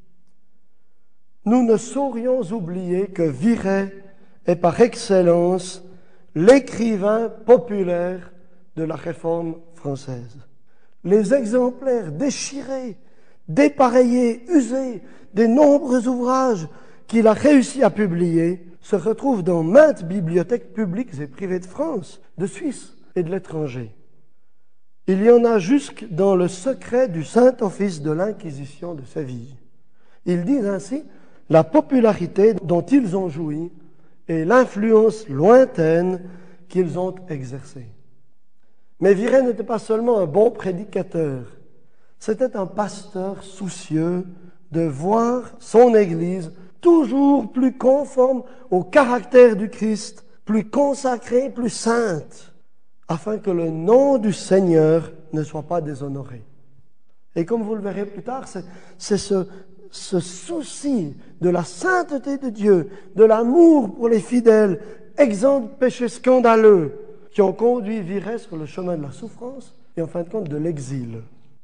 « Nous ne saurions oublier que Viret est par excellence l'écrivain populaire de la Réforme française. Les exemplaires déchirés, dépareillés, usés des nombreux ouvrages qu'il a réussi à publier se retrouvent dans maintes bibliothèques publiques et privées de France, de Suisse et de l'étranger. Il y en a jusque dans le secret du Saint-Office de l'Inquisition de Séville. » Ils disent ainsi la popularité dont ils ont joui et l'influence lointaine qu'ils ont exercée. Mais Viret n'était pas seulement un bon prédicateur, c'était un pasteur soucieux de voir son Église toujours plus conforme au caractère du Christ, plus consacrée, plus sainte, afin que le nom du Seigneur ne soit pas déshonoré. Et comme vous le verrez plus tard, c'est, c'est ce, ce souci de la sainteté de Dieu, de l'amour pour les fidèles, exempt de péchés scandaleux, qui ont conduit Viret sur le chemin de la souffrance et en fin de compte de l'exil.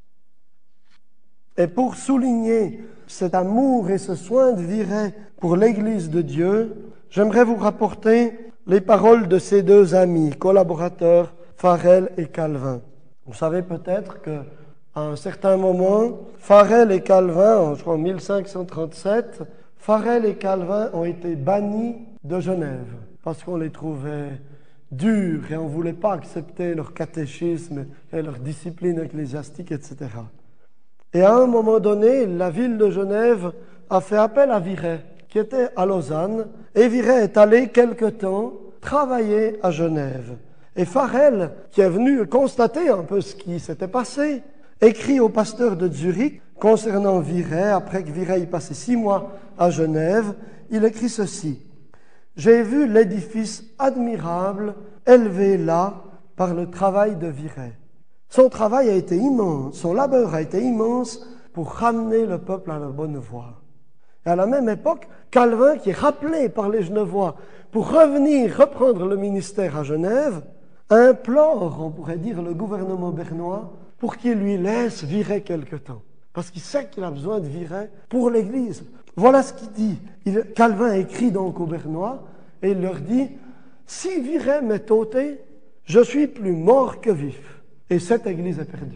Et pour souligner cet amour et ce soin de Viret pour l'Église de Dieu, j'aimerais vous rapporter les paroles de ces deux amis, collaborateurs, Farel et Calvin. Vous savez peut-être qu'à un certain moment, Farel et Calvin, je crois en mille cinq cent trente-sept, Farel et Calvin ont été bannis de Genève parce qu'on les trouvait durs et on ne voulait pas accepter leur catéchisme et leur discipline ecclésiastique, et cetera. Et à un moment donné, la ville de Genève a fait appel à Viret, qui était à Lausanne, et Viret est allé quelque temps travailler à Genève. Et Farel, qui est venu constater un peu ce qui s'était passé, écrit au pasteur de Zurich concernant Viret, après que Viret y passait six mois à Genève, il écrit ceci. « J'ai vu l'édifice admirable élevé là par le travail de Viret. Son travail a été immense, son labeur a été immense pour ramener le peuple à la bonne voie. » Et à la même époque, Calvin, qui est rappelé par les Genevois pour revenir reprendre le ministère à Genève, implore, on pourrait dire, le gouvernement bernois pour qu'il lui laisse Viret quelque temps. Parce qu'il sait qu'il a besoin de Viret pour l'Église. Voilà ce qu'il dit. Il, Calvin écrit donc aux Bernois et il leur dit « Si Viret m'est ôté, je suis plus mort que vif. Et cette Église est perdue. »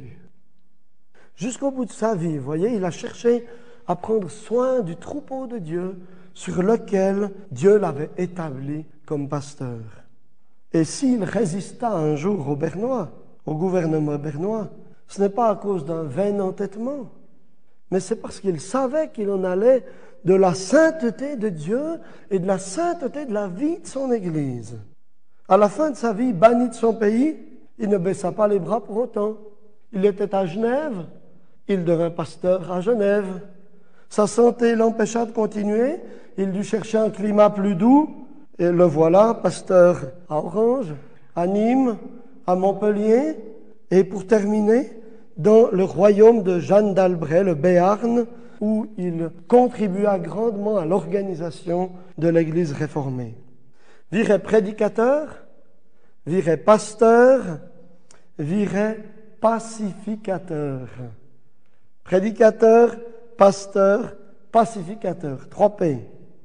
Jusqu'au bout de sa vie, vous voyez, il a cherché à prendre soin du troupeau de Dieu sur lequel Dieu l'avait établi comme pasteur. Et s'il résista un jour aux Bernois, au gouvernement bernois, ce n'est pas à cause d'un vain entêtement, mais c'est parce qu'il savait qu'il en allait de la sainteté de Dieu et de la sainteté de la vie de son Église. À la fin de sa vie, banni de son pays, il ne baissa pas les bras pour autant. Il était à Genève, il devint pasteur à Genève. Sa santé l'empêcha de continuer, il dut chercher un climat plus doux, et le voilà, pasteur à Orange, à Nîmes, à Montpellier, et pour terminer, dans le royaume de Jeanne d'Albret, le Béarn, où il contribua grandement à l'organisation de l'Église réformée. Viret prédicateur, Viret pasteur, Viret pacificateur. Prédicateur, pasteur, pacificateur. Trois P.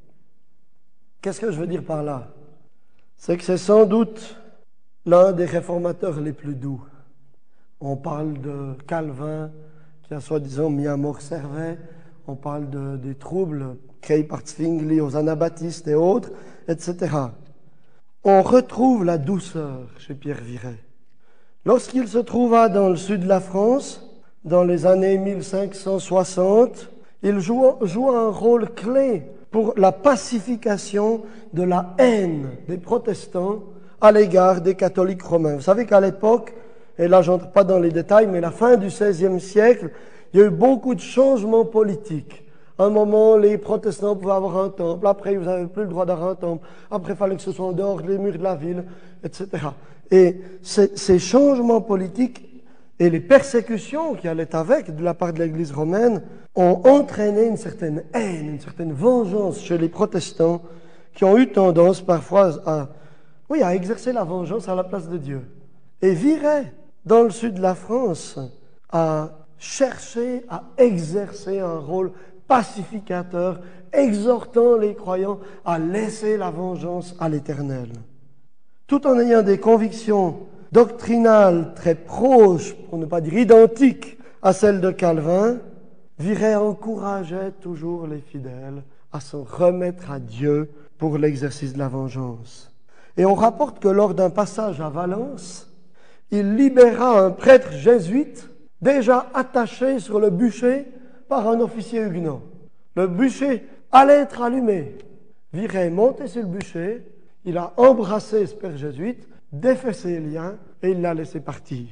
Qu'est-ce que je veux dire par là? C'est que c'est sans doute l'un des réformateurs les plus doux. On parle de Calvin, qui a soi-disant mis à mort Servet. On parle de, des troubles créés par Zwingli aux anabaptistes et autres, et cetera. On retrouve la douceur chez Pierre Viret. Lorsqu'il se trouva dans le sud de la France, dans les années mille cinq cent soixante, il joua, joua un rôle clé pour la pacification de la haine des protestants à l'égard des catholiques romains. Vous savez qu'à l'époque, et là j'entre pas dans les détails, mais la fin du seizième siècle, il y a eu beaucoup de changements politiques. À un moment, les protestants pouvaient avoir un temple, après vous n'avez plus le droit d'avoir un temple, après il fallait que ce soit en dehors des murs de la ville, et cetera. Et ces, ces changements politiques et les persécutions qui allaient avec de la part de l'Église romaine ont entraîné une certaine haine, une certaine vengeance chez les protestants qui ont eu tendance parfois à, oui, à exercer la vengeance à la place de Dieu. Et Viret, dans le sud de la France, a cherché à exercer un rôle pacificateur, exhortant les croyants à laisser la vengeance à l'Éternel. Tout en ayant des convictions doctrinales très proches, pour ne pas dire identiques, à celles de Calvin, Viret encourageait toujours les fidèles à s'en remettre à Dieu pour l'exercice de la vengeance. Et on rapporte que lors d'un passage à Valence, il libéra un prêtre jésuite déjà attaché sur le bûcher par un officier huguenot. Le bûcher allait être allumé. Viret est monté sur le bûcher, il a embrassé ce père jésuite, défait ses liens et il l'a laissé partir.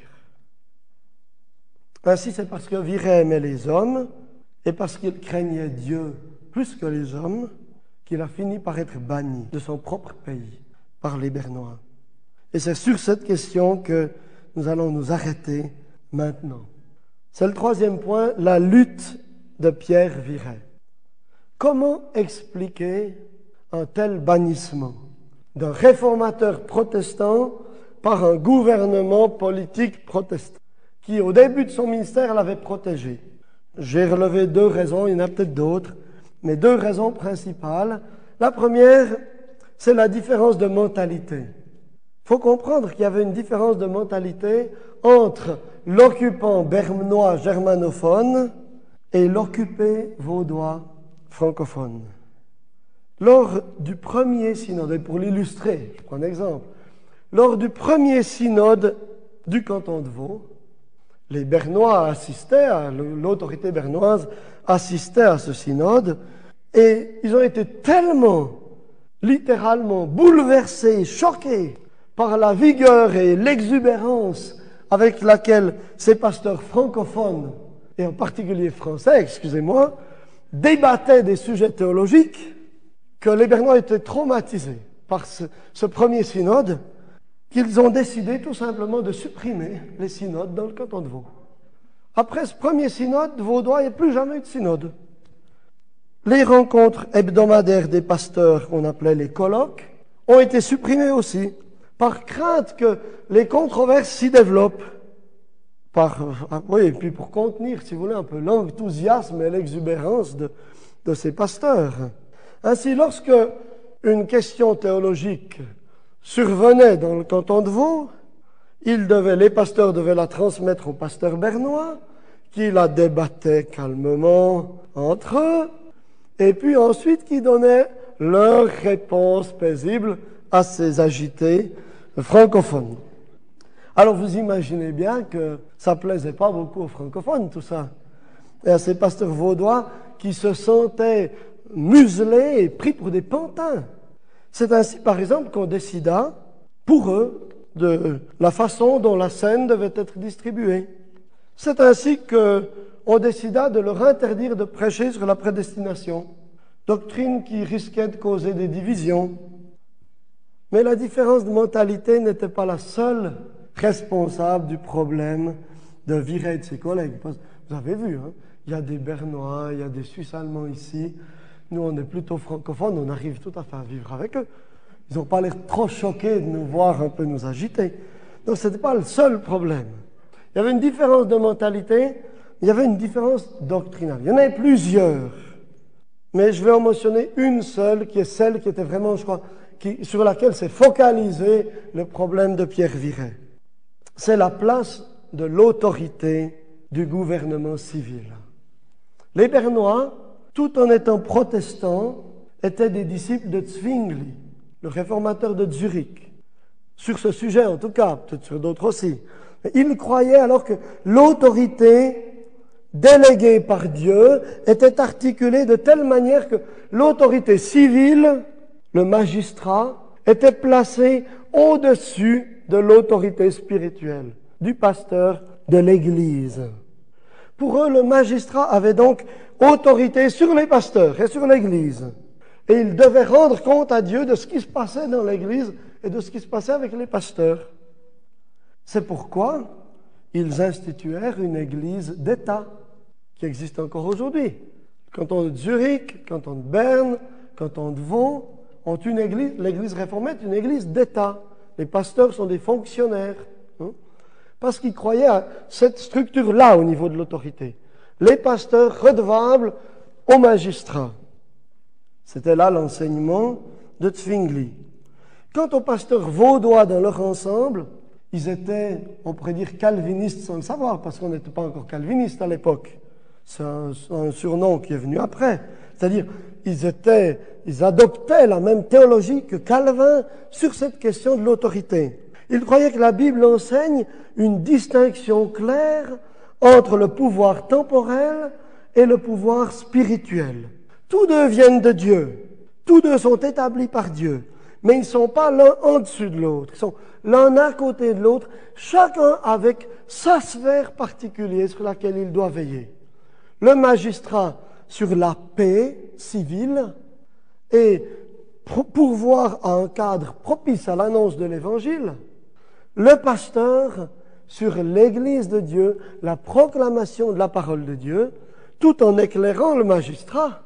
Ainsi, c'est parce que Viret aimait les hommes et parce qu'il craignait Dieu plus que les hommes qu'il a fini par être banni de son propre pays par les Bernois. Et c'est sur cette question que nous allons nous arrêter maintenant. C'est le troisième point, la lutte de Pierre Viret. Comment expliquer un tel bannissement d'un réformateur protestant par un gouvernement politique protestant qui, au début de son ministère, l'avait protégé? J'ai relevé deux raisons, il y en a peut-être d'autres, mais deux raisons principales. La première, c'est la différence de mentalité. Il faut comprendre qu'il y avait une différence de mentalité entre l'occupant bernois germanophone et l'occupé vaudois francophone. Lors du premier synode, et pour l'illustrer, je prends un exemple, lors du premier synode du canton de Vaud, les Bernois assistaient, à, l'autorité bernoise assistait à ce synode, et ils ont été tellement, littéralement, bouleversés, choqués par la vigueur et l'exubérance avec laquelle ces pasteurs francophones, et en particulier français, excusez-moi, débattaient des sujets théologiques, que les Bernois étaient traumatisés par ce, ce premier synode, qu'ils ont décidé tout simplement de supprimer les synodes dans le canton de Vaud. Après ce premier synode, vaudois, il n'y a plus jamais eu de synode. Les rencontres hebdomadaires des pasteurs, qu'on appelait les colloques, ont été supprimées aussi, par crainte que les controverses s'y développent. Par, oui, et puis pour contenir, si vous voulez, un peu l'enthousiasme et l'exubérance de, de ces pasteurs. Ainsi, lorsque une question théologique survenait dans le canton de Vaud, ils devaient, les pasteurs devaient la transmettre aux pasteurs bernois, qui la débattaient calmement entre eux, et puis ensuite qui donnaient leur réponse paisible à ces agités francophones. Alors vous imaginez bien que ça ne plaisait pas beaucoup aux francophones, tout ça, et à ces pasteurs vaudois qui se sentaient muselés et pris pour des pantins. C'est ainsi, par exemple, qu'on décida, pour eux, de la façon dont la scène devait être distribuée. C'est ainsi qu'on décida de leur interdire de prêcher sur la prédestination, doctrine qui risquait de causer des divisions. Mais la différence de mentalité n'était pas la seule responsable du problème de virer de ses collègues. Vous avez vu, hein, il y a des Bernois, il y a des Suisses allemands ici. Nous, on est plutôt francophones, on arrive tout à fait à vivre avec eux. Ils n'ont pas l'air trop choqués de nous voir un peu nous agiter. Donc, ce n'était pas le seul problème. Il y avait une différence de mentalité, il y avait une différence doctrinale. Il y en avait plusieurs. Mais je vais en mentionner une seule, qui est celle qui était vraiment, je crois, qui, sur laquelle s'est focalisé le problème de Pierre Viret. C'est la place de l'autorité du gouvernement civil. Les Bernois, tout en étant protestants, étaient des disciples de Zwingli, le réformateur de Zurich. Sur ce sujet, en tout cas, peut-être sur d'autres aussi. Mais ils croyaient alors que l'autorité déléguée par Dieu était articulée de telle manière que l'autorité civile, le magistrat, était placée au-dessus de l'autorité spirituelle, du pasteur de l'Église. Pour eux, le magistrat avait donc autorité sur les pasteurs et sur l'Église. Et il devait rendre compte à Dieu de ce qui se passait dans l'Église et de ce qui se passait avec les pasteurs. C'est pourquoi ils instituèrent une Église d'État qui existe encore aujourd'hui. Le canton de Zurich, le canton de Berne, le canton de Vaud ont une Église, l'Église réformée est une Église d'État. Les pasteurs sont des fonctionnaires, hein, parce qu'ils croyaient à cette structure-là au niveau de l'autorité. Les pasteurs redevables aux magistrats. C'était là l'enseignement de Zwingli. Quant aux pasteurs vaudois dans leur ensemble, ils étaient, on pourrait dire, calvinistes sans le savoir, parce qu'on n'était pas encore calvinistes à l'époque. C'est un, un surnom qui est venu après. C'est-à-dire, ils étaient, ils adoptaient la même théologie que Calvin sur cette question de l'autorité. Ils croyaient que la Bible enseigne une distinction claire entre le pouvoir temporel et le pouvoir spirituel. Tous deux viennent de Dieu. Tous deux sont établis par Dieu. Mais ils ne sont pas l'un en dessus de l'autre. Ils sont l'un à côté de l'autre, chacun avec sa sphère particulière sur laquelle il doit veiller. Le magistrat sur la paix civile et pourvoir à un cadre propice à l'annonce de l'Évangile. Le pasteur sur l'Église de Dieu, la proclamation de la parole de Dieu, tout en éclairant le magistrat.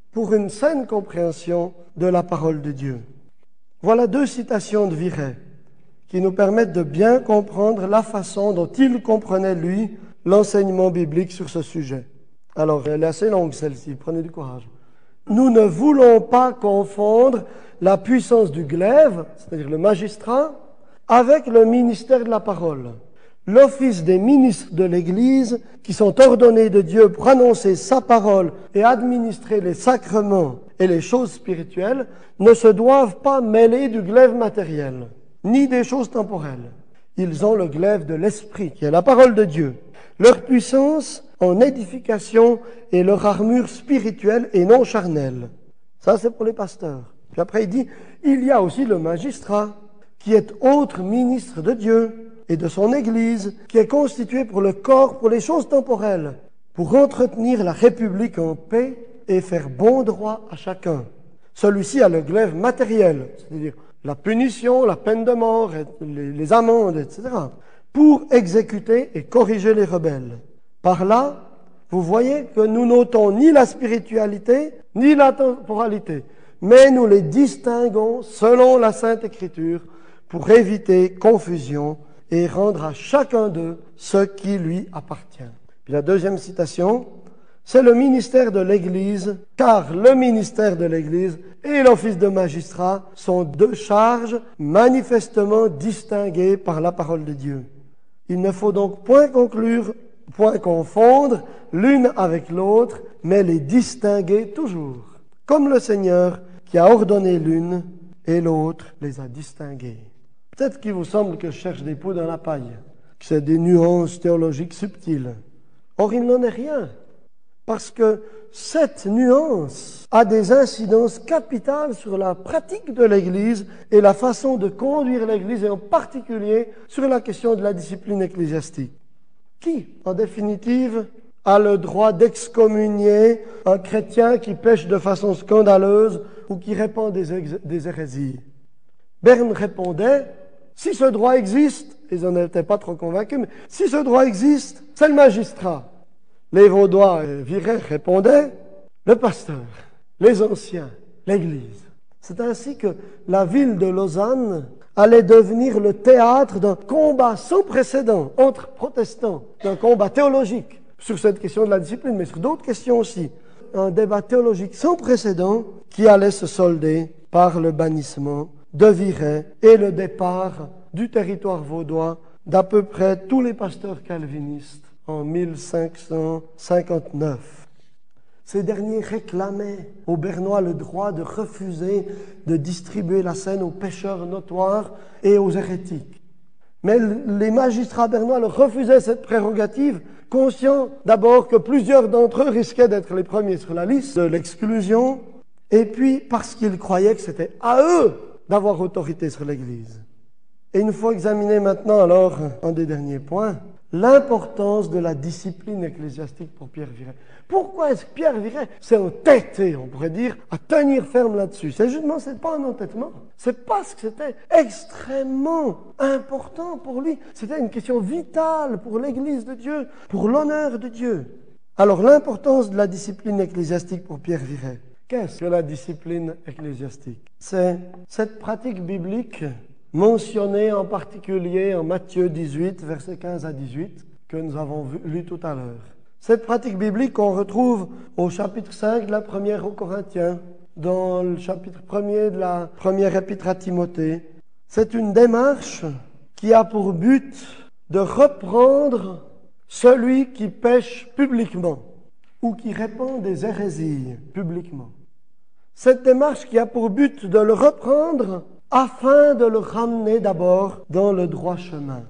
pour une saine compréhension de la parole de Dieu. Voilà deux citations de Viret qui nous permettent de bien comprendre la façon dont il comprenait, lui, l'enseignement biblique sur ce sujet. Alors, elle est assez longue celle-ci, prenez du courage. Nous ne voulons pas confondre la puissance du glaive, c'est-à-dire le magistrat, avec le ministère de la parole. L'office des ministres de l'Église, qui sont ordonnés de Dieu pour annoncer sa parole et administrer les sacrements et les choses spirituelles, ne se doivent pas mêler du glaive matériel, ni des choses temporelles. Ils ont le glaive de l'Esprit, qui est la parole de Dieu. Leur puissance en édification et leur armure spirituelle et non charnelle. Ça, c'est pour les pasteurs. Puis après, il dit, il y a aussi le magistrat, qui est autre ministre de Dieu et de son Église, qui est constitué pour le corps, pour les choses temporelles, pour entretenir la République en paix et faire bon droit à chacun. Celui-ci a le glaive matériel, c'est-à-dire la punition, la peine de mort, les, les amendes, et cetera, pour exécuter et corriger les rebelles. Par là, vous voyez que nous notons ni la spiritualité, ni la temporalité, mais nous les distinguons selon la Sainte Écriture pour éviter confusion et rendre à chacun d'eux ce qui lui appartient. Puis la deuxième citation, c'est le ministère de l'Église, car le ministère de l'Église et l'office de magistrat sont deux charges manifestement distinguées par la parole de Dieu. Il ne faut donc point conclure, point confondre l'une avec l'autre, mais les distinguer toujours, comme le Seigneur qui a ordonné l'une et l'autre les a distingués. Peut-être qu'il vous semble que je cherche des poux dans la paille, que c'est des nuances théologiques subtiles. Or, il n'en est rien, parce que cette nuance a des incidences capitales sur la pratique de l'Église et la façon de conduire l'Église, et en particulier sur la question de la discipline ecclésiastique. Qui, en définitive, a le droit d'excommunier un chrétien qui pêche de façon scandaleuse ou qui répand des, ex- des hérésies? Berne répondait, si ce droit existe, ils n'en étaient pas trop convaincus, mais si ce droit existe, c'est le magistrat. Les Vaudois et Viret répondaient, le pasteur, les anciens, l'Église. C'est ainsi que la ville de Lausanne allait devenir le théâtre d'un combat sans précédent entre protestants, d'un combat théologique sur cette question de la discipline, mais sur d'autres questions aussi. Un débat théologique sans précédent qui allait se solder par le bannissement de Viret et le départ du territoire vaudois d'à peu près tous les pasteurs calvinistes en mille cinq cent cinquante-neuf. Ces derniers réclamaient aux Bernois le droit de refuser de distribuer la scène aux pécheurs notoires et aux hérétiques. Mais les magistrats bernois leur refusaient cette prérogative, conscients d'abord que plusieurs d'entre eux risquaient d'être les premiers sur la liste de l'exclusion, et puis parce qu'ils croyaient que c'était à eux d'avoir autorité sur l'Église. Et il nous faut examiner maintenant alors un des derniers points, l'importance de la discipline ecclésiastique pour Pierre Viret. Pourquoi est-ce que Pierre Viret s'est entêté, on pourrait dire, à tenir ferme là-dessus? C'est justement, c'est pas un entêtement. C'est parce que c'était extrêmement important pour lui. C'était une question vitale pour l'Église de Dieu, pour l'honneur de Dieu. Alors, l'importance de la discipline ecclésiastique pour Pierre Viret. Qu'est-ce que la discipline ecclésiastique? C'est cette pratique biblique mentionnée en particulier en Matthieu dix-huit, versets quinze à dix-huit, que nous avons vu, lu tout à l'heure. Cette pratique biblique qu'on retrouve au chapitre cinq de la première aux Corinthiens, dans le chapitre premier de la première épître à Timothée, c'est une démarche qui a pour but de reprendre celui qui pêche publiquement ou qui répand des hérésies publiquement. Cette démarche qui a pour but de le reprendre afin de le ramener d'abord dans le droit chemin.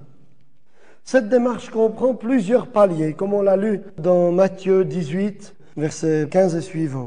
Cette démarche comprend plusieurs paliers, comme on l'a lu dans Matthieu dix-huit, versets quinze et suivants.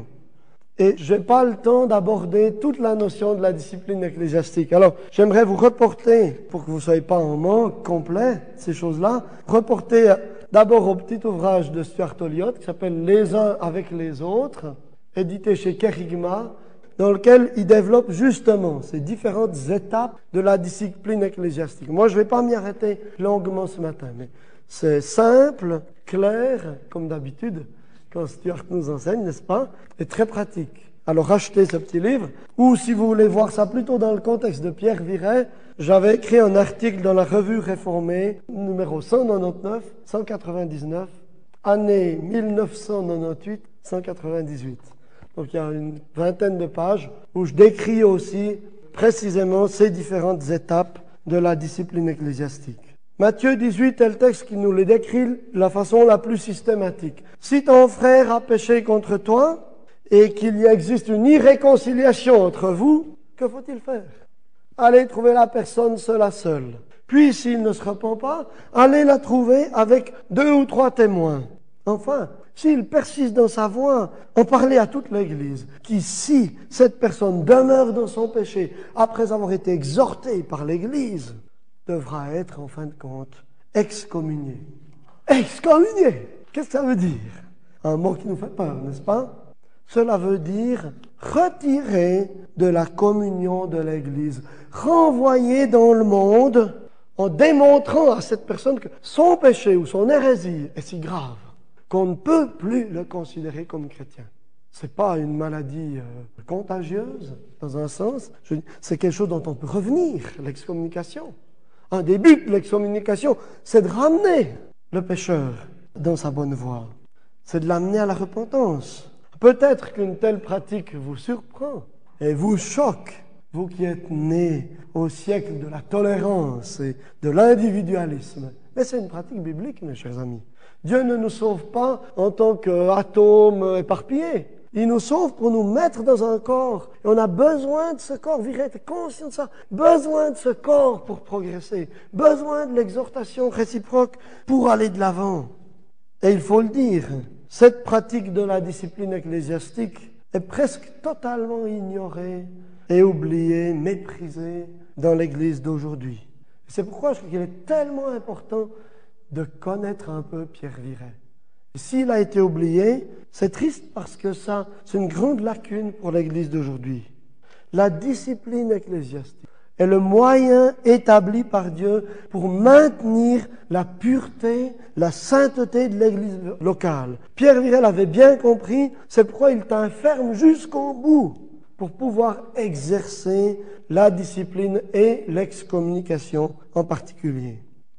Et je n'ai pas le temps d'aborder toute la notion de la discipline ecclésiastique. Alors, j'aimerais vous reporter, pour que vous ne soyez pas en manque complet, ces choses-là, reporter d'abord au petit ouvrage de Stuart Olliott, qui s'appelle « Les uns avec les autres », édité chez Kerygma, dans lequel il développe justement ces différentes étapes de la discipline ecclésiastique. Moi, je ne vais pas m'y arrêter longuement ce matin, mais c'est simple, clair, comme d'habitude, quand Stuart nous enseigne, n'est-ce pas, et très pratique. Alors achetez ce petit livre, ou si vous voulez voir ça plutôt dans le contexte de Pierre Viret, j'avais écrit un article dans la Revue Réformée, numéro cent quatre-vingt-dix-neuf, cent quatre-vingt-dix-neuf, année mille neuf cent quatre-vingt-dix-huit, cent quatre-vingt-dix-huit. Donc il y a une vingtaine de pages où je décris aussi précisément ces différentes étapes de la discipline ecclésiastique. Matthieu dix-huit est le texte qui nous les décrit de la façon la plus systématique. Si ton frère a péché contre toi et qu'il y existe une irréconciliation entre vous, que faut-il faire? Allez trouver la personne seule à seule. Puis, s'il ne se repent pas, allez la trouver avec deux ou trois témoins. Enfin, s'il persiste dans sa voie, en parler à toute l'Église, qui, si cette personne demeure dans son péché, après avoir été exhortée par l'Église, devra être, en fin de compte, excommunié. Excommunié! Qu'est-ce que ça veut dire? Un mot qui nous fait peur, n'est-ce pas? Cela veut dire retiré de la communion de l'Église, renvoyé dans le monde en démontrant à cette personne que son péché ou son hérésie est si grave qu'on ne peut plus le considérer comme chrétien. C'est pas une maladie euh, contagieuse, dans un sens. Je, c'est quelque chose dont on peut revenir, l'excommunication. Un des buts de l'excommunication, c'est de ramener le pécheur dans sa bonne voie. C'est de l'amener à la repentance. Peut-être qu'une telle pratique vous surprend et vous choque, vous qui êtes nés au siècle de la tolérance et de l'individualisme. Mais c'est une pratique biblique, mes chers amis. Dieu ne nous sauve pas en tant qu'atomes éparpillés. Il nous sauve pour nous mettre dans un corps. Et on a besoin de ce corps. Vous êtes conscient de ça. Besoin de ce corps pour progresser. Besoin de l'exhortation réciproque pour aller de l'avant. Et il faut le dire, cette pratique de la discipline ecclésiastique est presque totalement ignorée et oubliée, méprisée dans l'Église d'aujourd'hui. C'est pourquoi je trouve qu'il est tellement important de connaître un peu Pierre Viret. Et s'il a été oublié, c'est triste parce que ça, c'est une grande lacune pour l'Église d'aujourd'hui. La discipline ecclésiastique est le moyen établi par Dieu pour maintenir la pureté, la sainteté de l'Église locale. Pierre Viret l'avait bien compris, c'est pourquoi il tint ferme jusqu'au bout pour pouvoir exercer la discipline et l'excommunication en particulier.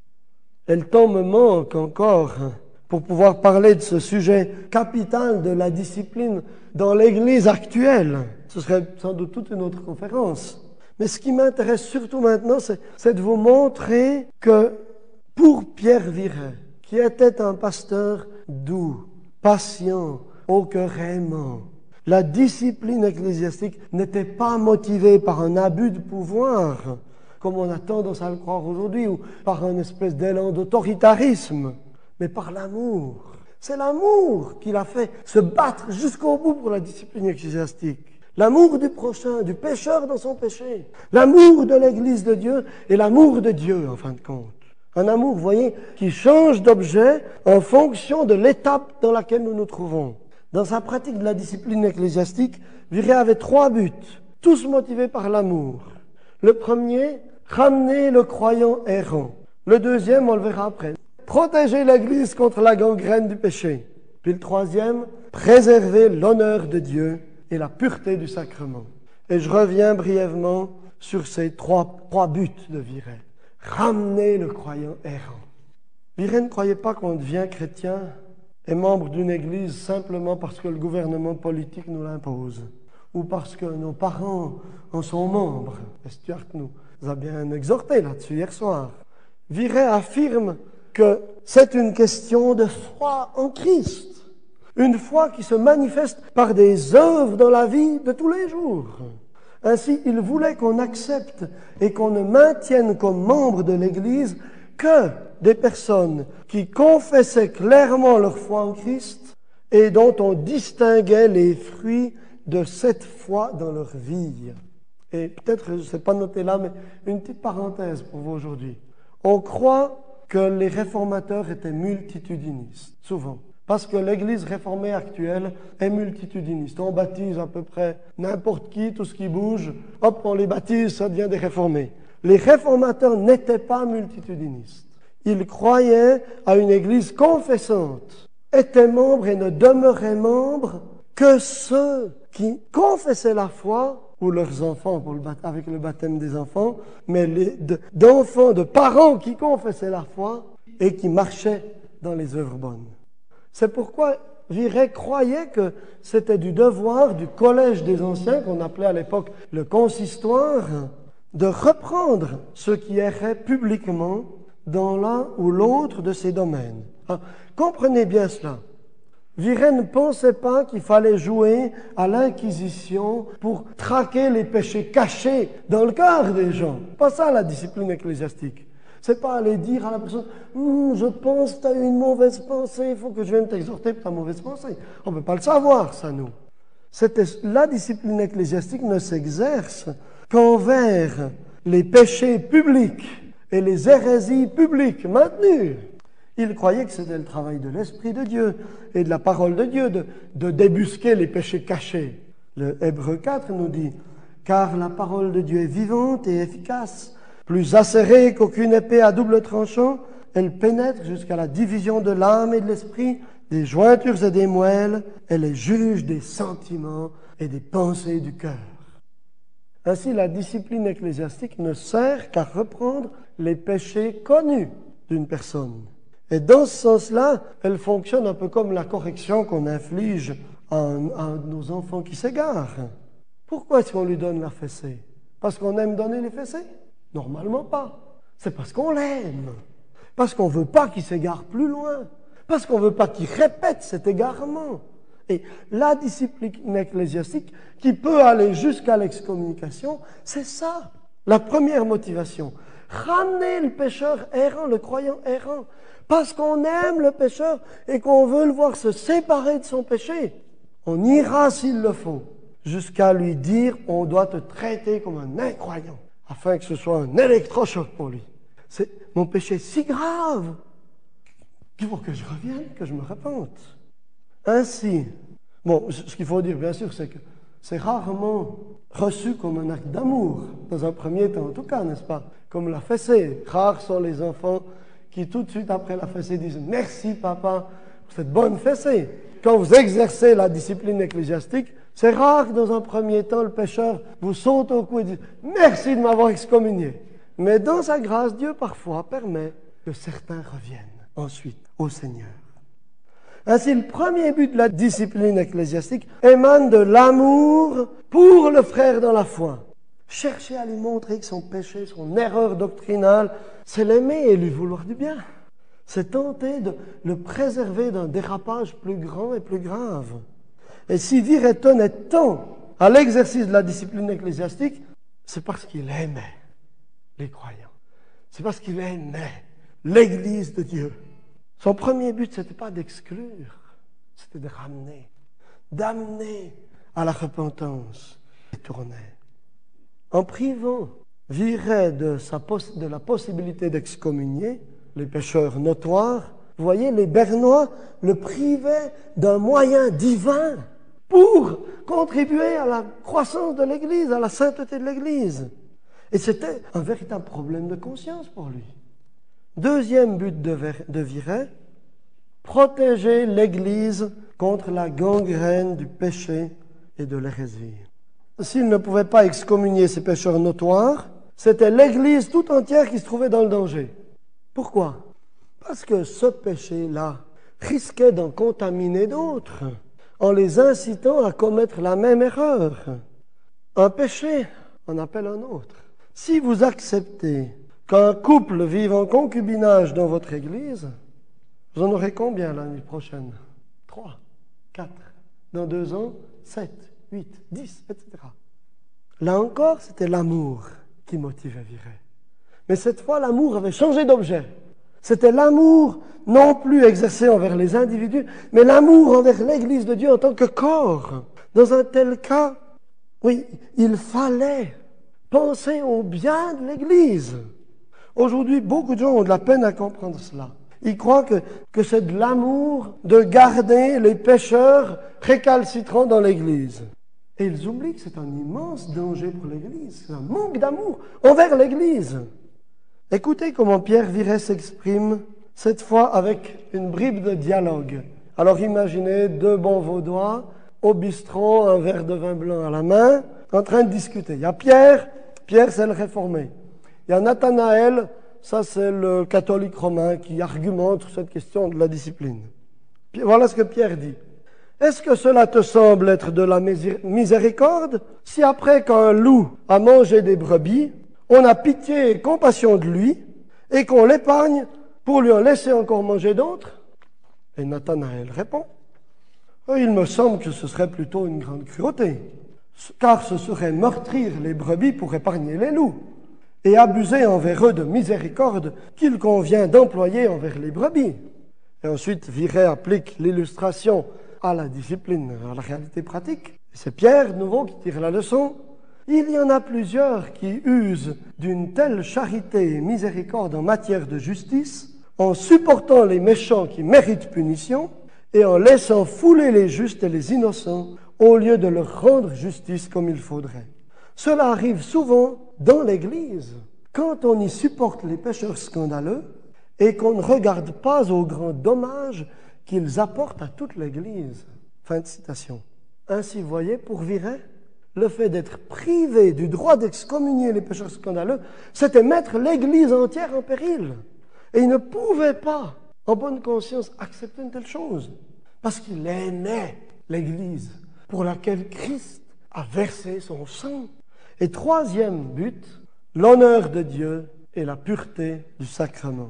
Et le temps me manque encore pour pouvoir parler de ce sujet capital de la discipline dans l'Église actuelle. Ce serait sans doute toute une autre conférence. Mais ce qui m'intéresse surtout maintenant, c'est, c'est de vous montrer que pour Pierre Viret, qui était un pasteur doux, patient, au cœur aimant, la discipline ecclésiastique n'était pas motivée par un abus de pouvoir, comme on a tendance à le croire aujourd'hui, ou par un espèce d'élan d'autoritarisme, mais par l'amour. C'est l'amour qui l'a fait se battre jusqu'au bout pour la discipline ecclésiastique. L'amour du prochain, du pécheur dans son péché. L'amour de l'Église de Dieu et l'amour de Dieu, en fin de compte. Un amour, vous voyez, qui change d'objet en fonction de l'étape dans laquelle nous nous trouvons. Dans sa pratique de la discipline ecclésiastique, Viret avait trois buts, tous motivés par l'amour. Le premier, ramener le croyant errant. Le deuxième, on le verra après, protéger l'Église contre la gangrène du péché. Puis le troisième, préserver l'honneur de Dieu et la pureté du sacrement. Et je reviens brièvement sur ces trois, trois buts de Viret. Ramener le croyant errant. Viret ne croyait pas qu'on devient chrétien et membre d'une église simplement parce que le gouvernement politique nous l'impose ou parce que nos parents en sont membres. Et Stuart nous a bien exhorté là-dessus hier soir. Viret affirme que c'est une question de foi en Christ. Une foi qui se manifeste par des œuvres dans la vie de tous les jours. Ainsi, il voulait qu'on accepte et qu'on ne maintienne comme membres de l'Église que des personnes qui confessaient clairement leur foi en Christ et dont on distinguait les fruits de cette foi dans leur vie. Et peut-être, je ne sais pas noter là, mais une petite parenthèse pour vous aujourd'hui. On croit que les réformateurs étaient multitudinistes, souvent. Parce que l'Église réformée actuelle est multitudiniste. On baptise à peu près n'importe qui, tout ce qui bouge. Hop, on les baptise, ça devient des réformés. Les réformateurs n'étaient pas multitudinistes. Ils croyaient à une Église confessante, étaient membres et ne demeuraient membres que ceux qui confessaient la foi, ou leurs enfants, pour le bat- avec le baptême des enfants, mais les, de, d'enfants, de parents qui confessaient la foi et qui marchaient dans les œuvres bonnes. C'est pourquoi Viret croyait que c'était du devoir du collège des anciens, qu'on appelait à l'époque le consistoire, de reprendre ceux qui erraient publiquement dans l'un ou l'autre de ces domaines. Alors, comprenez bien cela. Viret ne pensait pas qu'il fallait jouer à l'inquisition pour traquer les péchés cachés dans le cœur des gens. Pas ça la discipline ecclésiastique. C'est pas aller dire à la personne hm, « je pense que tu as eu une mauvaise pensée, il faut que je vienne t'exhorter pour ta mauvaise pensée ». On ne peut pas le savoir, ça, nous. C'était, la discipline ecclésiastique ne s'exerce qu'envers les péchés publics et les hérésies publiques maintenues. Il croyait que c'était le travail de l'Esprit de Dieu et de la parole de Dieu de, de débusquer les péchés cachés. Le Hébreu quatre nous dit « Car la parole de Dieu est vivante et efficace, plus acérée qu'aucune épée à double tranchant, elle pénètre jusqu'à la division de l'âme et de l'esprit, des jointures et des moelles, elle est juge des sentiments et des pensées du cœur. » Ainsi, la discipline ecclésiastique ne sert qu'à reprendre les péchés connus d'une personne. Et dans ce sens-là, elle fonctionne un peu comme la correction qu'on inflige à, un, à nos enfants qui s'égarent. Pourquoi est-ce qu'on lui donne la fessée? Parce qu'on aime donner les fessées? Normalement pas. C'est parce qu'on l'aime. Parce qu'on ne veut pas qu'il s'égare plus loin. Parce qu'on ne veut pas qu'il répète cet égarement. Et la discipline ecclésiastique, qui peut aller jusqu'à l'excommunication, c'est ça, la première motivation. Ramener le pécheur errant, le croyant errant, parce qu'on aime le pécheur et qu'on veut le voir se séparer de son péché. On ira s'il le faut, jusqu'à lui dire on doit te traiter comme un incroyant, afin que ce soit un électrochoc pour lui. C'est mon péché si grave qu'il faut que je revienne, que je me repente. Ainsi, bon, ce qu'il faut dire bien sûr, c'est que c'est rarement reçu comme un acte d'amour, dans un premier temps en tout cas, n'est-ce pas? Comme la fessée. Rares sont les enfants qui tout de suite après la fessée disent « Merci papa pour cette bonne fessée ». Quand vous exercez la discipline ecclésiastique, c'est rare que dans un premier temps le pécheur vous saute au cou et dise « Merci de m'avoir excommunié ». Mais dans sa grâce, Dieu parfois permet que certains reviennent ensuite au Seigneur. Ainsi, le premier but de la discipline ecclésiastique émane de l'amour pour le frère dans la foi. Chercher à lui montrer que son péché, son erreur doctrinale, c'est l'aimer et lui vouloir du bien. C'est tenter de le préserver d'un dérapage plus grand et plus grave. Et si Viret tenait tant à l'exercice de la discipline ecclésiastique, c'est parce qu'il aimait les croyants. C'est parce qu'il aimait l'Église de Dieu. Son premier but, ce n'était pas d'exclure, c'était de ramener, d'amener à la repentance et tourner. En privant Viret de, sa poss- de la possibilité d'excommunier les pécheurs notoires, vous voyez, les Bernois le privaient d'un moyen divin pour contribuer à la croissance de l'Église, à la sainteté de l'Église. Et c'était un véritable problème de conscience pour lui. Deuxième but de, de Viret, protéger l'Église contre la gangrène du péché et de l'hérésie. S'il ne pouvait pas excommunier ces pécheurs notoires, c'était l'Église tout entière qui se trouvait dans le danger. Pourquoi? Parce que ce péché-là risquait d'en contaminer d'autres, en les incitant à commettre la même erreur. Un péché en appelle un autre. Si vous acceptez qu'un couple vive en concubinage dans votre église, vous en aurez combien l'année prochaine? Trois, quatre, dans deux ans, sept, huit, dix, et cetera. Là encore, c'était l'amour qui motivait Viret. Mais cette fois, l'amour avait changé d'objet. C'était l'amour non plus exercé envers les individus, mais l'amour envers l'Église de Dieu en tant que corps. Dans un tel cas, oui, il fallait penser au bien de l'Église. Aujourd'hui, beaucoup de gens ont de la peine à comprendre cela. Ils croient que, que c'est de l'amour de garder les pécheurs récalcitrants dans l'Église. Et ils oublient que c'est un immense danger pour l'Église. C'est un manque d'amour envers l'Église. Écoutez comment Pierre Viret s'exprime, cette fois avec une bribe de dialogue. Alors imaginez deux bons Vaudois au bistrot, un verre de vin blanc à la main, en train de discuter. Il y a Pierre, Pierre c'est le réformé. Il y a Nathanaël, ça c'est le catholique romain qui argumente sur cette question de la discipline. Voilà ce que Pierre dit. Est-ce que cela te semble être de la miséricorde si après qu'un loup a mangé des brebis, on a pitié et compassion de lui et qu'on l'épargne pour lui en laisser encore manger d'autres? Et Nathanaël répond, il me semble que ce serait plutôt une grande cruauté, car ce serait meurtrir les brebis pour épargner les loups et abuser envers eux de miséricorde qu'il convient d'employer envers les brebis. Et ensuite, Viret applique l'illustration à la discipline, à la réalité pratique. C'est Pierre, de nouveau, qui tire la leçon. Il y en a plusieurs qui usent d'une telle charité et miséricorde en matière de justice, en supportant les méchants qui méritent punition et en laissant fouler les justes et les innocents au lieu de leur rendre justice comme il faudrait. Cela arrive souvent dans l'Église, quand on y supporte les pécheurs scandaleux et qu'on ne regarde pas aux grands dommages qu'ils apportent à toute l'Église. Fin de citation. Ainsi, vous voyez, pour Viret, le fait d'être privé du droit d'excommunier les pécheurs scandaleux, c'était mettre l'Église entière en péril. Et il ne pouvait pas, en bonne conscience, accepter une telle chose. Parce qu'il aimait l'Église pour laquelle Christ a versé son sang. Et troisième but, l'honneur de Dieu et la pureté du sacrement.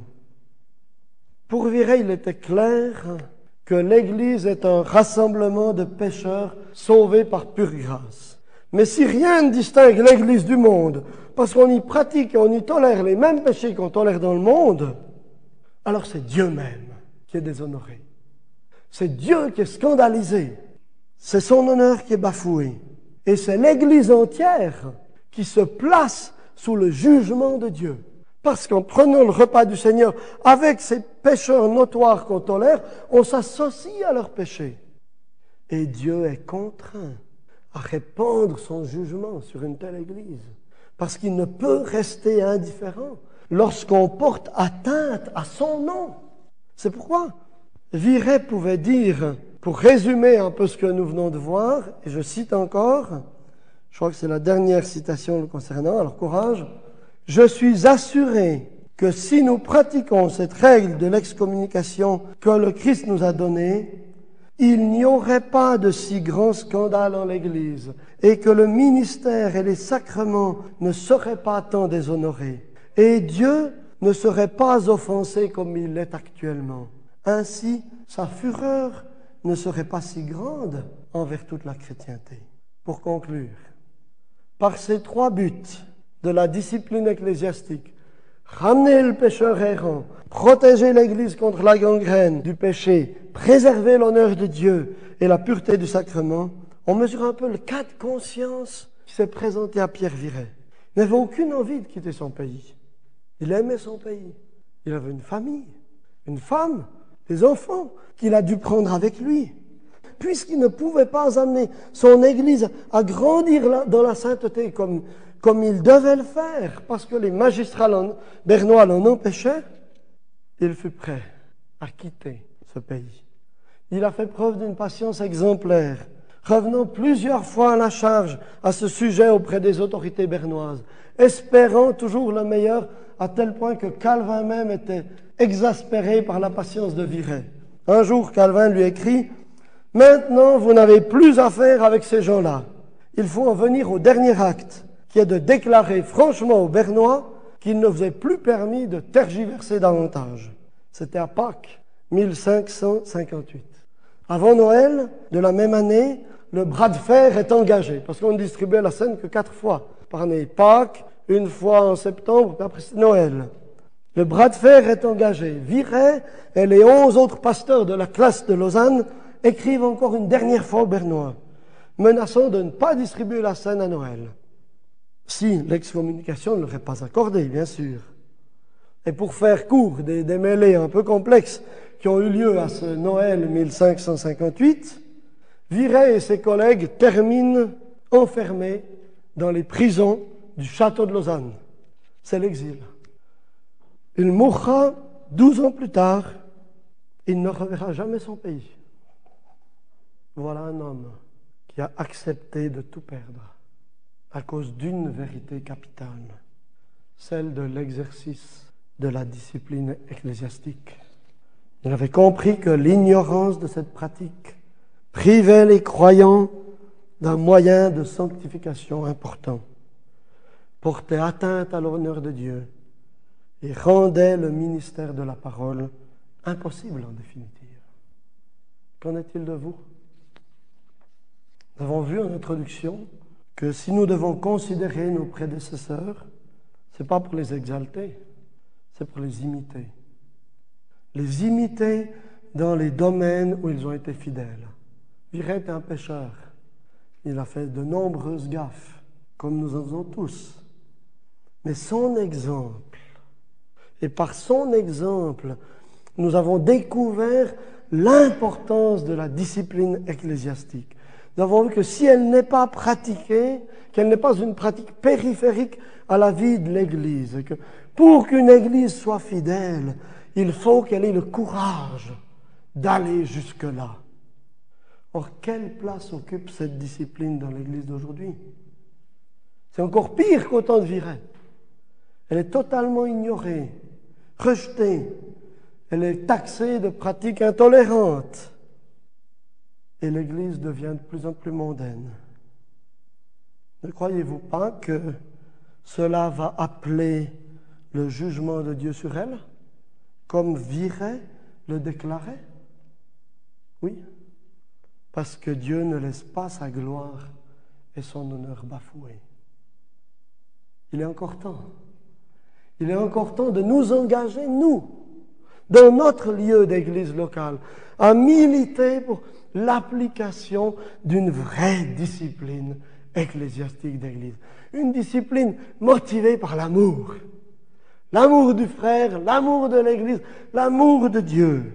Pour Viret, il était clair que l'Église est un rassemblement de pécheurs sauvés par pure grâce. Mais si rien ne distingue l'Église du monde, parce qu'on y pratique et on y tolère les mêmes péchés qu'on tolère dans le monde, alors c'est Dieu même qui est déshonoré. C'est Dieu qui est scandalisé. C'est son honneur qui est bafoué. Et c'est l'Église entière qui se place sous le jugement de Dieu. Parce qu'en prenant le repas du Seigneur avec ces pécheurs notoires qu'on tolère, on s'associe à leurs péchés. Et Dieu est contraint à répandre son jugement sur une telle Église. Parce qu'il ne peut rester indifférent lorsqu'on porte atteinte à son nom. C'est pourquoi Viret pouvait dire, pour résumer un peu ce que nous venons de voir, et je cite encore, je crois que c'est la dernière citation le concernant, alors courage, « Je suis assuré que si nous pratiquons cette règle de l'excommunication que le Christ nous a donnée, il n'y aurait pas de si grand scandale en l'Église et que le ministère et les sacrements ne seraient pas tant déshonorés et Dieu ne serait pas offensé comme il l'est actuellement. Ainsi, sa fureur ne serait pas si grande envers toute la chrétienté. » Pour conclure, par ces trois buts de la discipline ecclésiastique, ramener le pécheur errant, protéger l'Église contre la gangrène du péché, préserver l'honneur de Dieu et la pureté du sacrement, on mesure un peu le cas de conscience qui s'est présenté à Pierre Viret. Il n'avait aucune envie de quitter son pays. Il aimait son pays. Il avait une famille, une femme, des enfants qu'il a dû prendre avec lui. Puisqu'il ne pouvait pas amener son Église à grandir dans la sainteté comme, comme il devait le faire, parce que les magistrats bernois l'en empêchaient, il fut prêt à quitter ce pays. Il a fait preuve d'une patience exemplaire, revenant plusieurs fois à la charge à ce sujet auprès des autorités bernoises, espérant toujours le meilleur, à tel point que Calvin même était exaspéré par la patience de Viret. Un jour, Calvin lui écrit « Maintenant, vous n'avez plus affaire avec ces gens-là. Il faut en venir au dernier acte, qui est de déclarer franchement aux Bernois qu'il ne vous est plus permis de tergiverser davantage. » C'était à Pâques, mille cinq cent cinquante-huit. Avant Noël, de la même année, le bras de fer est engagé, parce qu'on ne distribuait la scène que quatre fois par année. Pâques, une fois en septembre, puis après c'est Noël. Le bras de fer est engagé. Viret et les onze autres pasteurs de la classe de Lausanne écrivent encore une dernière fois aux Bernois, menaçant de ne pas distribuer la scène à Noël. Si l'excommunication ne leur est pas accordée, bien sûr. Et pour faire court des, des mêlées un peu complexes qui ont eu lieu à ce Noël mille cinq cent cinquante-huit, Viret et ses collègues terminent enfermés dans les prisons du château de Lausanne. C'est l'exil. Il mourra douze ans plus tard. Il ne reverra jamais son pays. Voilà un homme qui a accepté de tout perdre à cause d'une vérité capitale, celle de l'exercice de la discipline ecclésiastique. Il avait compris que l'ignorance de cette pratique privait les croyants d'un moyen de sanctification important, portait atteinte à l'honneur de Dieu et rendait le ministère de la parole impossible en définitive. Qu'en est-il de vous? Nous avons vu en introduction que si nous devons considérer nos prédécesseurs, ce n'est pas pour les exalter, c'est pour les imiter. Les imiter dans les domaines où ils ont été fidèles. Viret est un pécheur. Il a fait de nombreuses gaffes, comme nous en faisons tous. Mais son exemple, et par son exemple, nous avons découvert l'importance de la discipline ecclésiastique. Nous avons vu que si elle n'est pas pratiquée, qu'elle n'est pas une pratique périphérique à la vie de l'Église, que pour qu'une Église soit fidèle, il faut qu'elle ait le courage d'aller jusque-là. Or, quelle place occupe cette discipline dans l'Église d'aujourd'hui? C'est encore pire qu'au temps de Viret. Elle est totalement ignorée, rejetée. Elle est taxée de pratiques intolérantes. Et l'Église devient de plus en plus mondaine. Ne croyez-vous pas que cela va appeler le jugement de Dieu sur elle, comme Viret le déclarait? Oui, parce que Dieu ne laisse pas sa gloire et son honneur bafoués. Il est encore temps. Il est encore temps de nous engager, nous, dans notre lieu d'église locale, à militer pour l'application d'une vraie discipline ecclésiastique d'église. Une discipline motivée par l'amour. L'amour du frère, l'amour de l'église, l'amour de Dieu.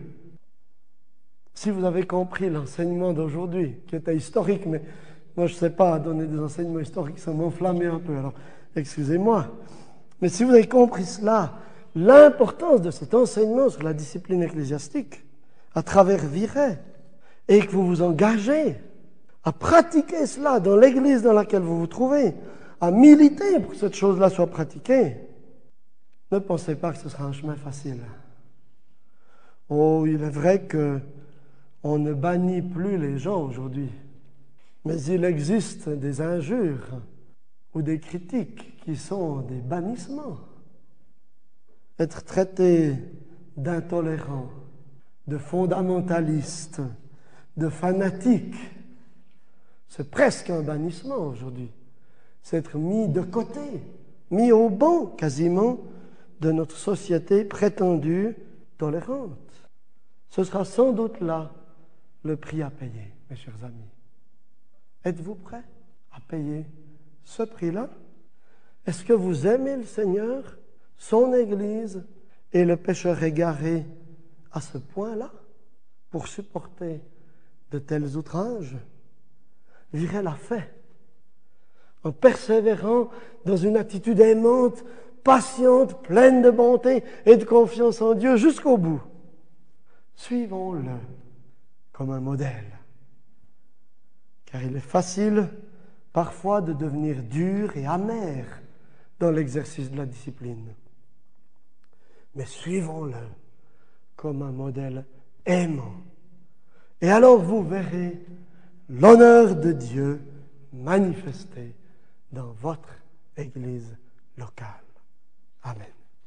Si vous avez compris l'enseignement d'aujourd'hui, qui était historique, mais moi je ne sais pas donner des enseignements historiques, ça m'enflammait un peu, alors excusez-moi. Mais si vous avez compris cela, l'importance de cet enseignement sur la discipline ecclésiastique, à travers Viret, et que vous vous engagez à pratiquer cela dans l'église dans laquelle vous vous trouvez, à militer pour que cette chose-là soit pratiquée, ne pensez pas que ce sera un chemin facile. Oh, il est vrai qu'on ne bannit plus les gens aujourd'hui, mais il existe des injures ou des critiques qui sont des bannissements. Être traité d'intolérant, de fondamentaliste, de fanatique, c'est presque un bannissement aujourd'hui. C'est être mis de côté, mis au banc quasiment de notre société prétendue tolérante. Ce sera sans doute là le prix à payer, mes chers amis. Êtes-vous prêts à payer ce prix-là? Est-ce que vous aimez le Seigneur, son Église et le pécheur égaré à ce point-là pour supporter de tels outrages? Viret l'a fait en persévérant dans une attitude aimante, patiente, pleine de bonté et de confiance en Dieu jusqu'au bout. Suivons-le comme un modèle, car il est facile parfois de devenir dur et amer dans l'exercice de la discipline. Mais suivons-le comme un modèle aimant. Et alors vous verrez l'honneur de Dieu manifesté dans votre Église locale. Amen.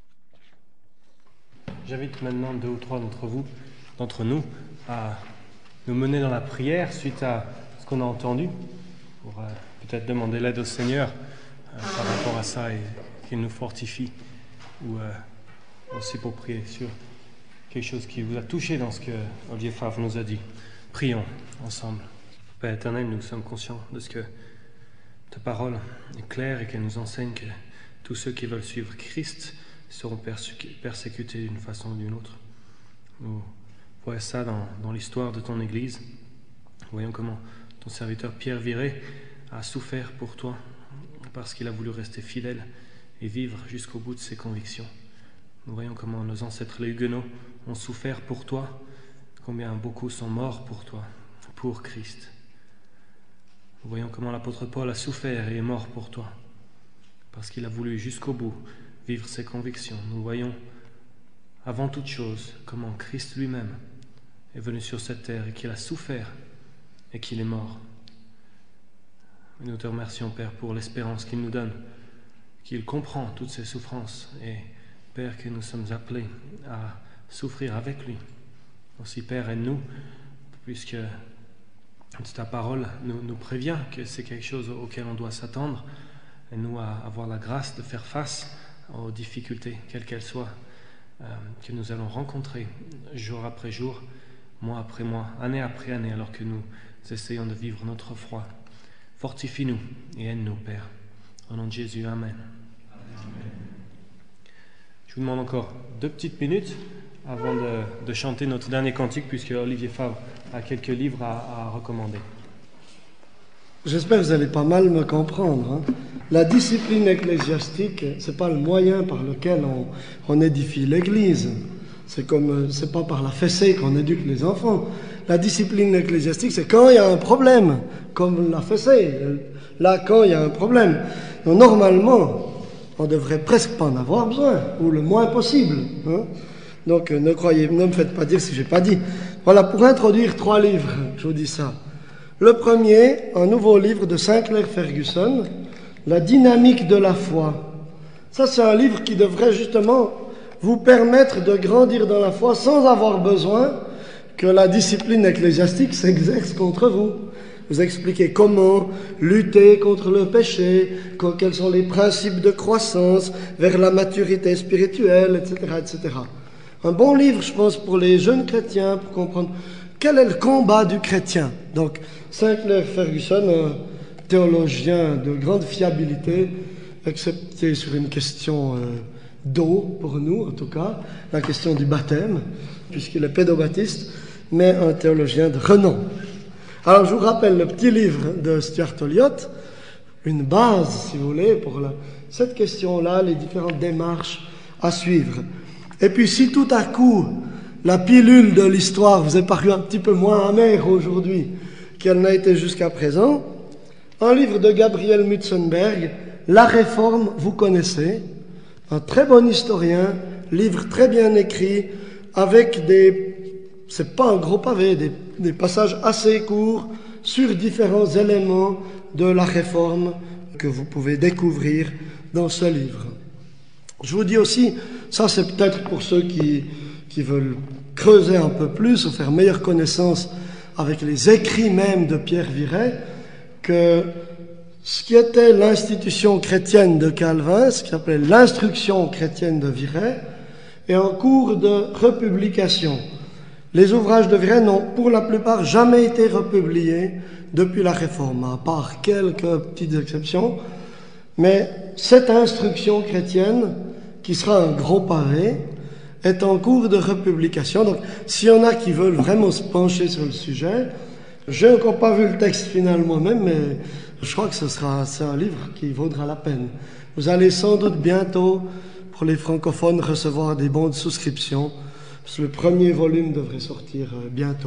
J'invite maintenant deux ou trois d'entre vous, d'entre nous, à nous mener dans la prière suite à ce qu'on a entendu, pour euh, peut-être demander l'aide au Seigneur euh, par rapport à ça et qu'il nous fortifie, ou euh, aussi pour prier sur quelque chose qui vous a touché dans ce que Olivier Favre nous a dit. Prions ensemble. Père éternel, nous sommes conscients de ce que ta parole est claire et qu'elle nous enseigne que tous ceux qui veulent suivre Christ seront persécutés d'une façon ou d'une autre. Nous voyons ça dans, dans l'histoire de ton Église. Voyons comment ton serviteur Pierre Viret a souffert pour toi parce qu'il a voulu rester fidèle et vivre jusqu'au bout de ses convictions. Nous voyons comment nos ancêtres les Huguenots ont souffert pour toi, combien beaucoup sont morts pour toi, pour Christ. Nous voyons comment l'apôtre Paul a souffert et est mort pour toi, parce qu'il a voulu jusqu'au bout vivre ses convictions. Nous voyons avant toute chose comment Christ lui-même est venu sur cette terre et qu'il a souffert et qu'il est mort. Et nous te remercions, Père, pour l'espérance qu'il nous donne, qu'il comprend toutes ces souffrances et, Père, que nous sommes appelés à souffrir avec lui. Aussi, Père, aide-nous, puisque ta parole nous, nous prévient que c'est quelque chose auquel on doit s'attendre. Aide-nous à avoir la grâce de faire face aux difficultés, quelles qu'elles soient, euh, que nous allons rencontrer jour après jour, mois après mois, année après année, alors que nous essayons de vivre notre foi. Fortifie-nous et aide-nous, Père. Au nom de Jésus, Amen. Amen. Je vous demande encore deux petites minutes avant de, de chanter notre dernier cantique, puisque Olivier Favre a quelques livres à, à recommander. J'espère que vous allez pas mal me comprendre. Hein. La discipline ecclésiastique, c'est pas le moyen par lequel on, on édifie l'Église. C'est comme, c'est pas par la fessée qu'on éduque les enfants. La discipline ecclésiastique, c'est quand il y a un problème, comme la fessée. Là, quand il y a un problème. Donc, normalement, on devrait presque pas en avoir besoin, ou le moins possible. Hein. Donc, ne croyez, ne me faites pas dire ce que j'ai pas dit. Voilà, pour introduire trois livres, je vous dis ça. Le premier, un nouveau livre de Sinclair Ferguson, La dynamique de la foi. Ça, c'est un livre qui devrait justement vous permettre de grandir dans la foi sans avoir besoin que la discipline ecclésiastique s'exerce contre vous. Vous expliquez comment lutter contre le péché, quels sont les principes de croissance vers la maturité spirituelle, et cetera, et cetera. Un bon livre, je pense, pour les jeunes chrétiens, pour comprendre quel est le combat du chrétien. Donc, Sinclair Ferguson, un théologien de grande fiabilité, excepté sur une question euh, d'eau, pour nous en tout cas, la question du baptême, puisqu'il est pédobaptiste, mais un théologien de renom. Alors, je vous rappelle le petit livre de Stuart Olyott, une base, si vous voulez, pour la, cette question-là, les différentes démarches à suivre. Et puis, si tout à coup, la pilule de l'histoire vous est parue un petit peu moins amère aujourd'hui qu'elle n'a été jusqu'à présent, un livre de Gabriel Mutzenberg, La Réforme, vous connaissez, un très bon historien, livre très bien écrit, avec des, c'est pas un gros pavé, des, des passages assez courts sur différents éléments de la Réforme que vous pouvez découvrir dans ce livre. Je vous dis aussi, ça c'est peut-être pour ceux qui, qui veulent creuser un peu plus ou faire meilleure connaissance avec les écrits même de Pierre Viret, que ce qui était l'institution chrétienne de Calvin, ce qui s'appelait l'instruction chrétienne de Viret, est en cours de republication. Les ouvrages de Viret n'ont pour la plupart jamais été republiés depuis la Réforme, à part quelques petites exceptions. Mais cette instruction chrétienne, qui sera un gros pavé, est en cours de republication. Donc, s'il y en a qui veulent vraiment se pencher sur le sujet, je n'ai encore pas vu le texte final moi-même, mais je crois que ce sera, c'est un livre qui vaudra la peine. Vous allez sans doute bientôt, pour les francophones, recevoir des bons de souscription, parce que le premier volume devrait sortir bientôt.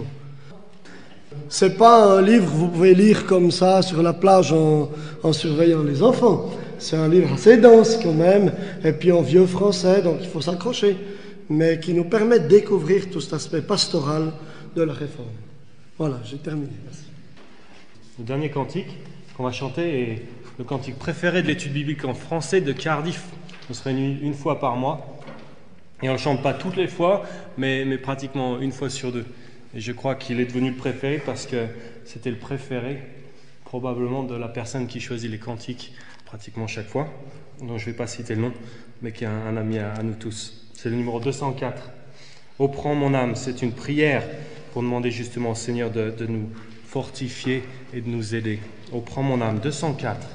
C'est pas un livre que vous pouvez lire comme ça sur la plage en, en surveillant les enfants. C'est un livre assez dense quand même, et puis en vieux français, donc il faut s'accrocher, mais qui nous permet de découvrir tout cet aspect pastoral de la Réforme. Voilà, j'ai terminé. Merci. Le dernier cantique qu'on va chanter est le cantique préféré de l'étude biblique en français de Cardiff. On se réunit une fois par mois, et on ne le chante pas toutes les fois, mais, mais pratiquement une fois sur deux. Et je crois qu'il est devenu le préféré parce que c'était le préféré probablement de la personne qui choisit les cantiques pratiquement chaque fois, dont je ne vais pas citer le nom, mais qui est un, un ami à, à nous tous. C'est le numéro deux cent quatre. « Ô prends mon âme », c'est une prière pour demander justement au Seigneur de, de nous fortifier et de nous aider. « Ô prends mon âme », deux cent quatre.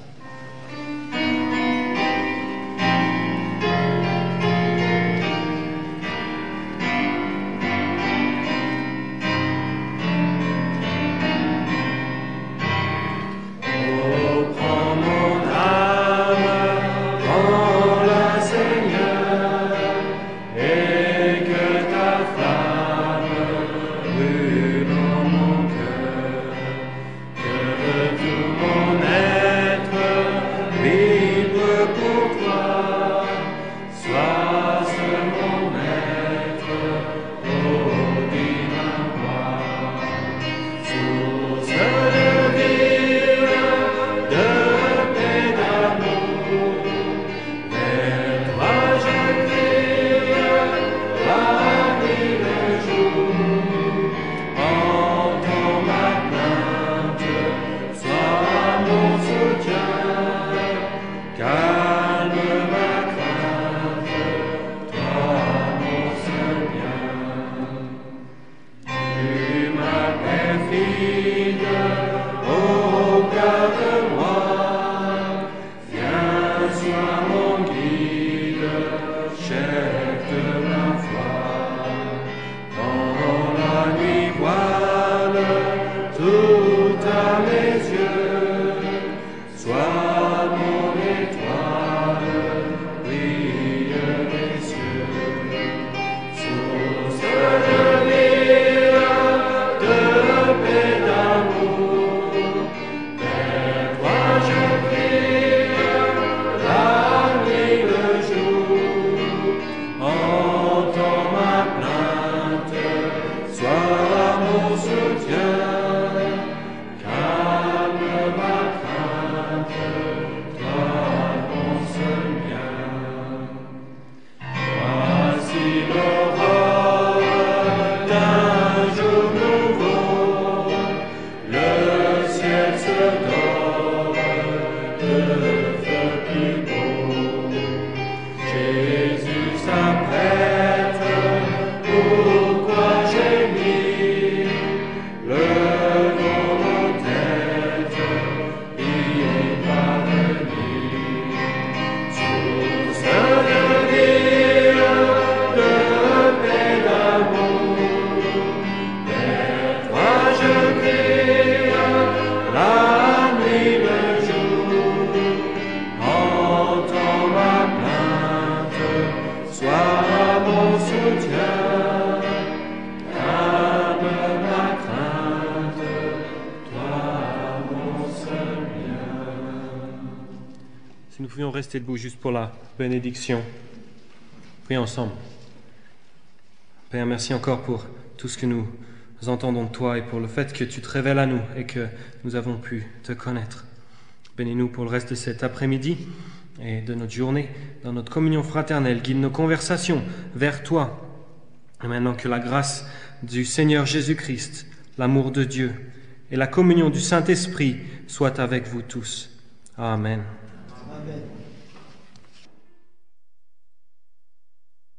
Tout mon pouvions rester debout juste pour la bénédiction. Prions ensemble. Père, merci encore pour tout ce que nous entendons de toi et pour le fait que tu te révèles à nous et que nous avons pu te connaître. Bénis-nous pour le reste de cet après-midi et de notre journée, dans notre communion fraternelle. Guide nos conversations vers toi. Et maintenant que la grâce du Seigneur Jésus-Christ, l'amour de Dieu et la communion du Saint-Esprit soient avec vous tous. Amen. Amen.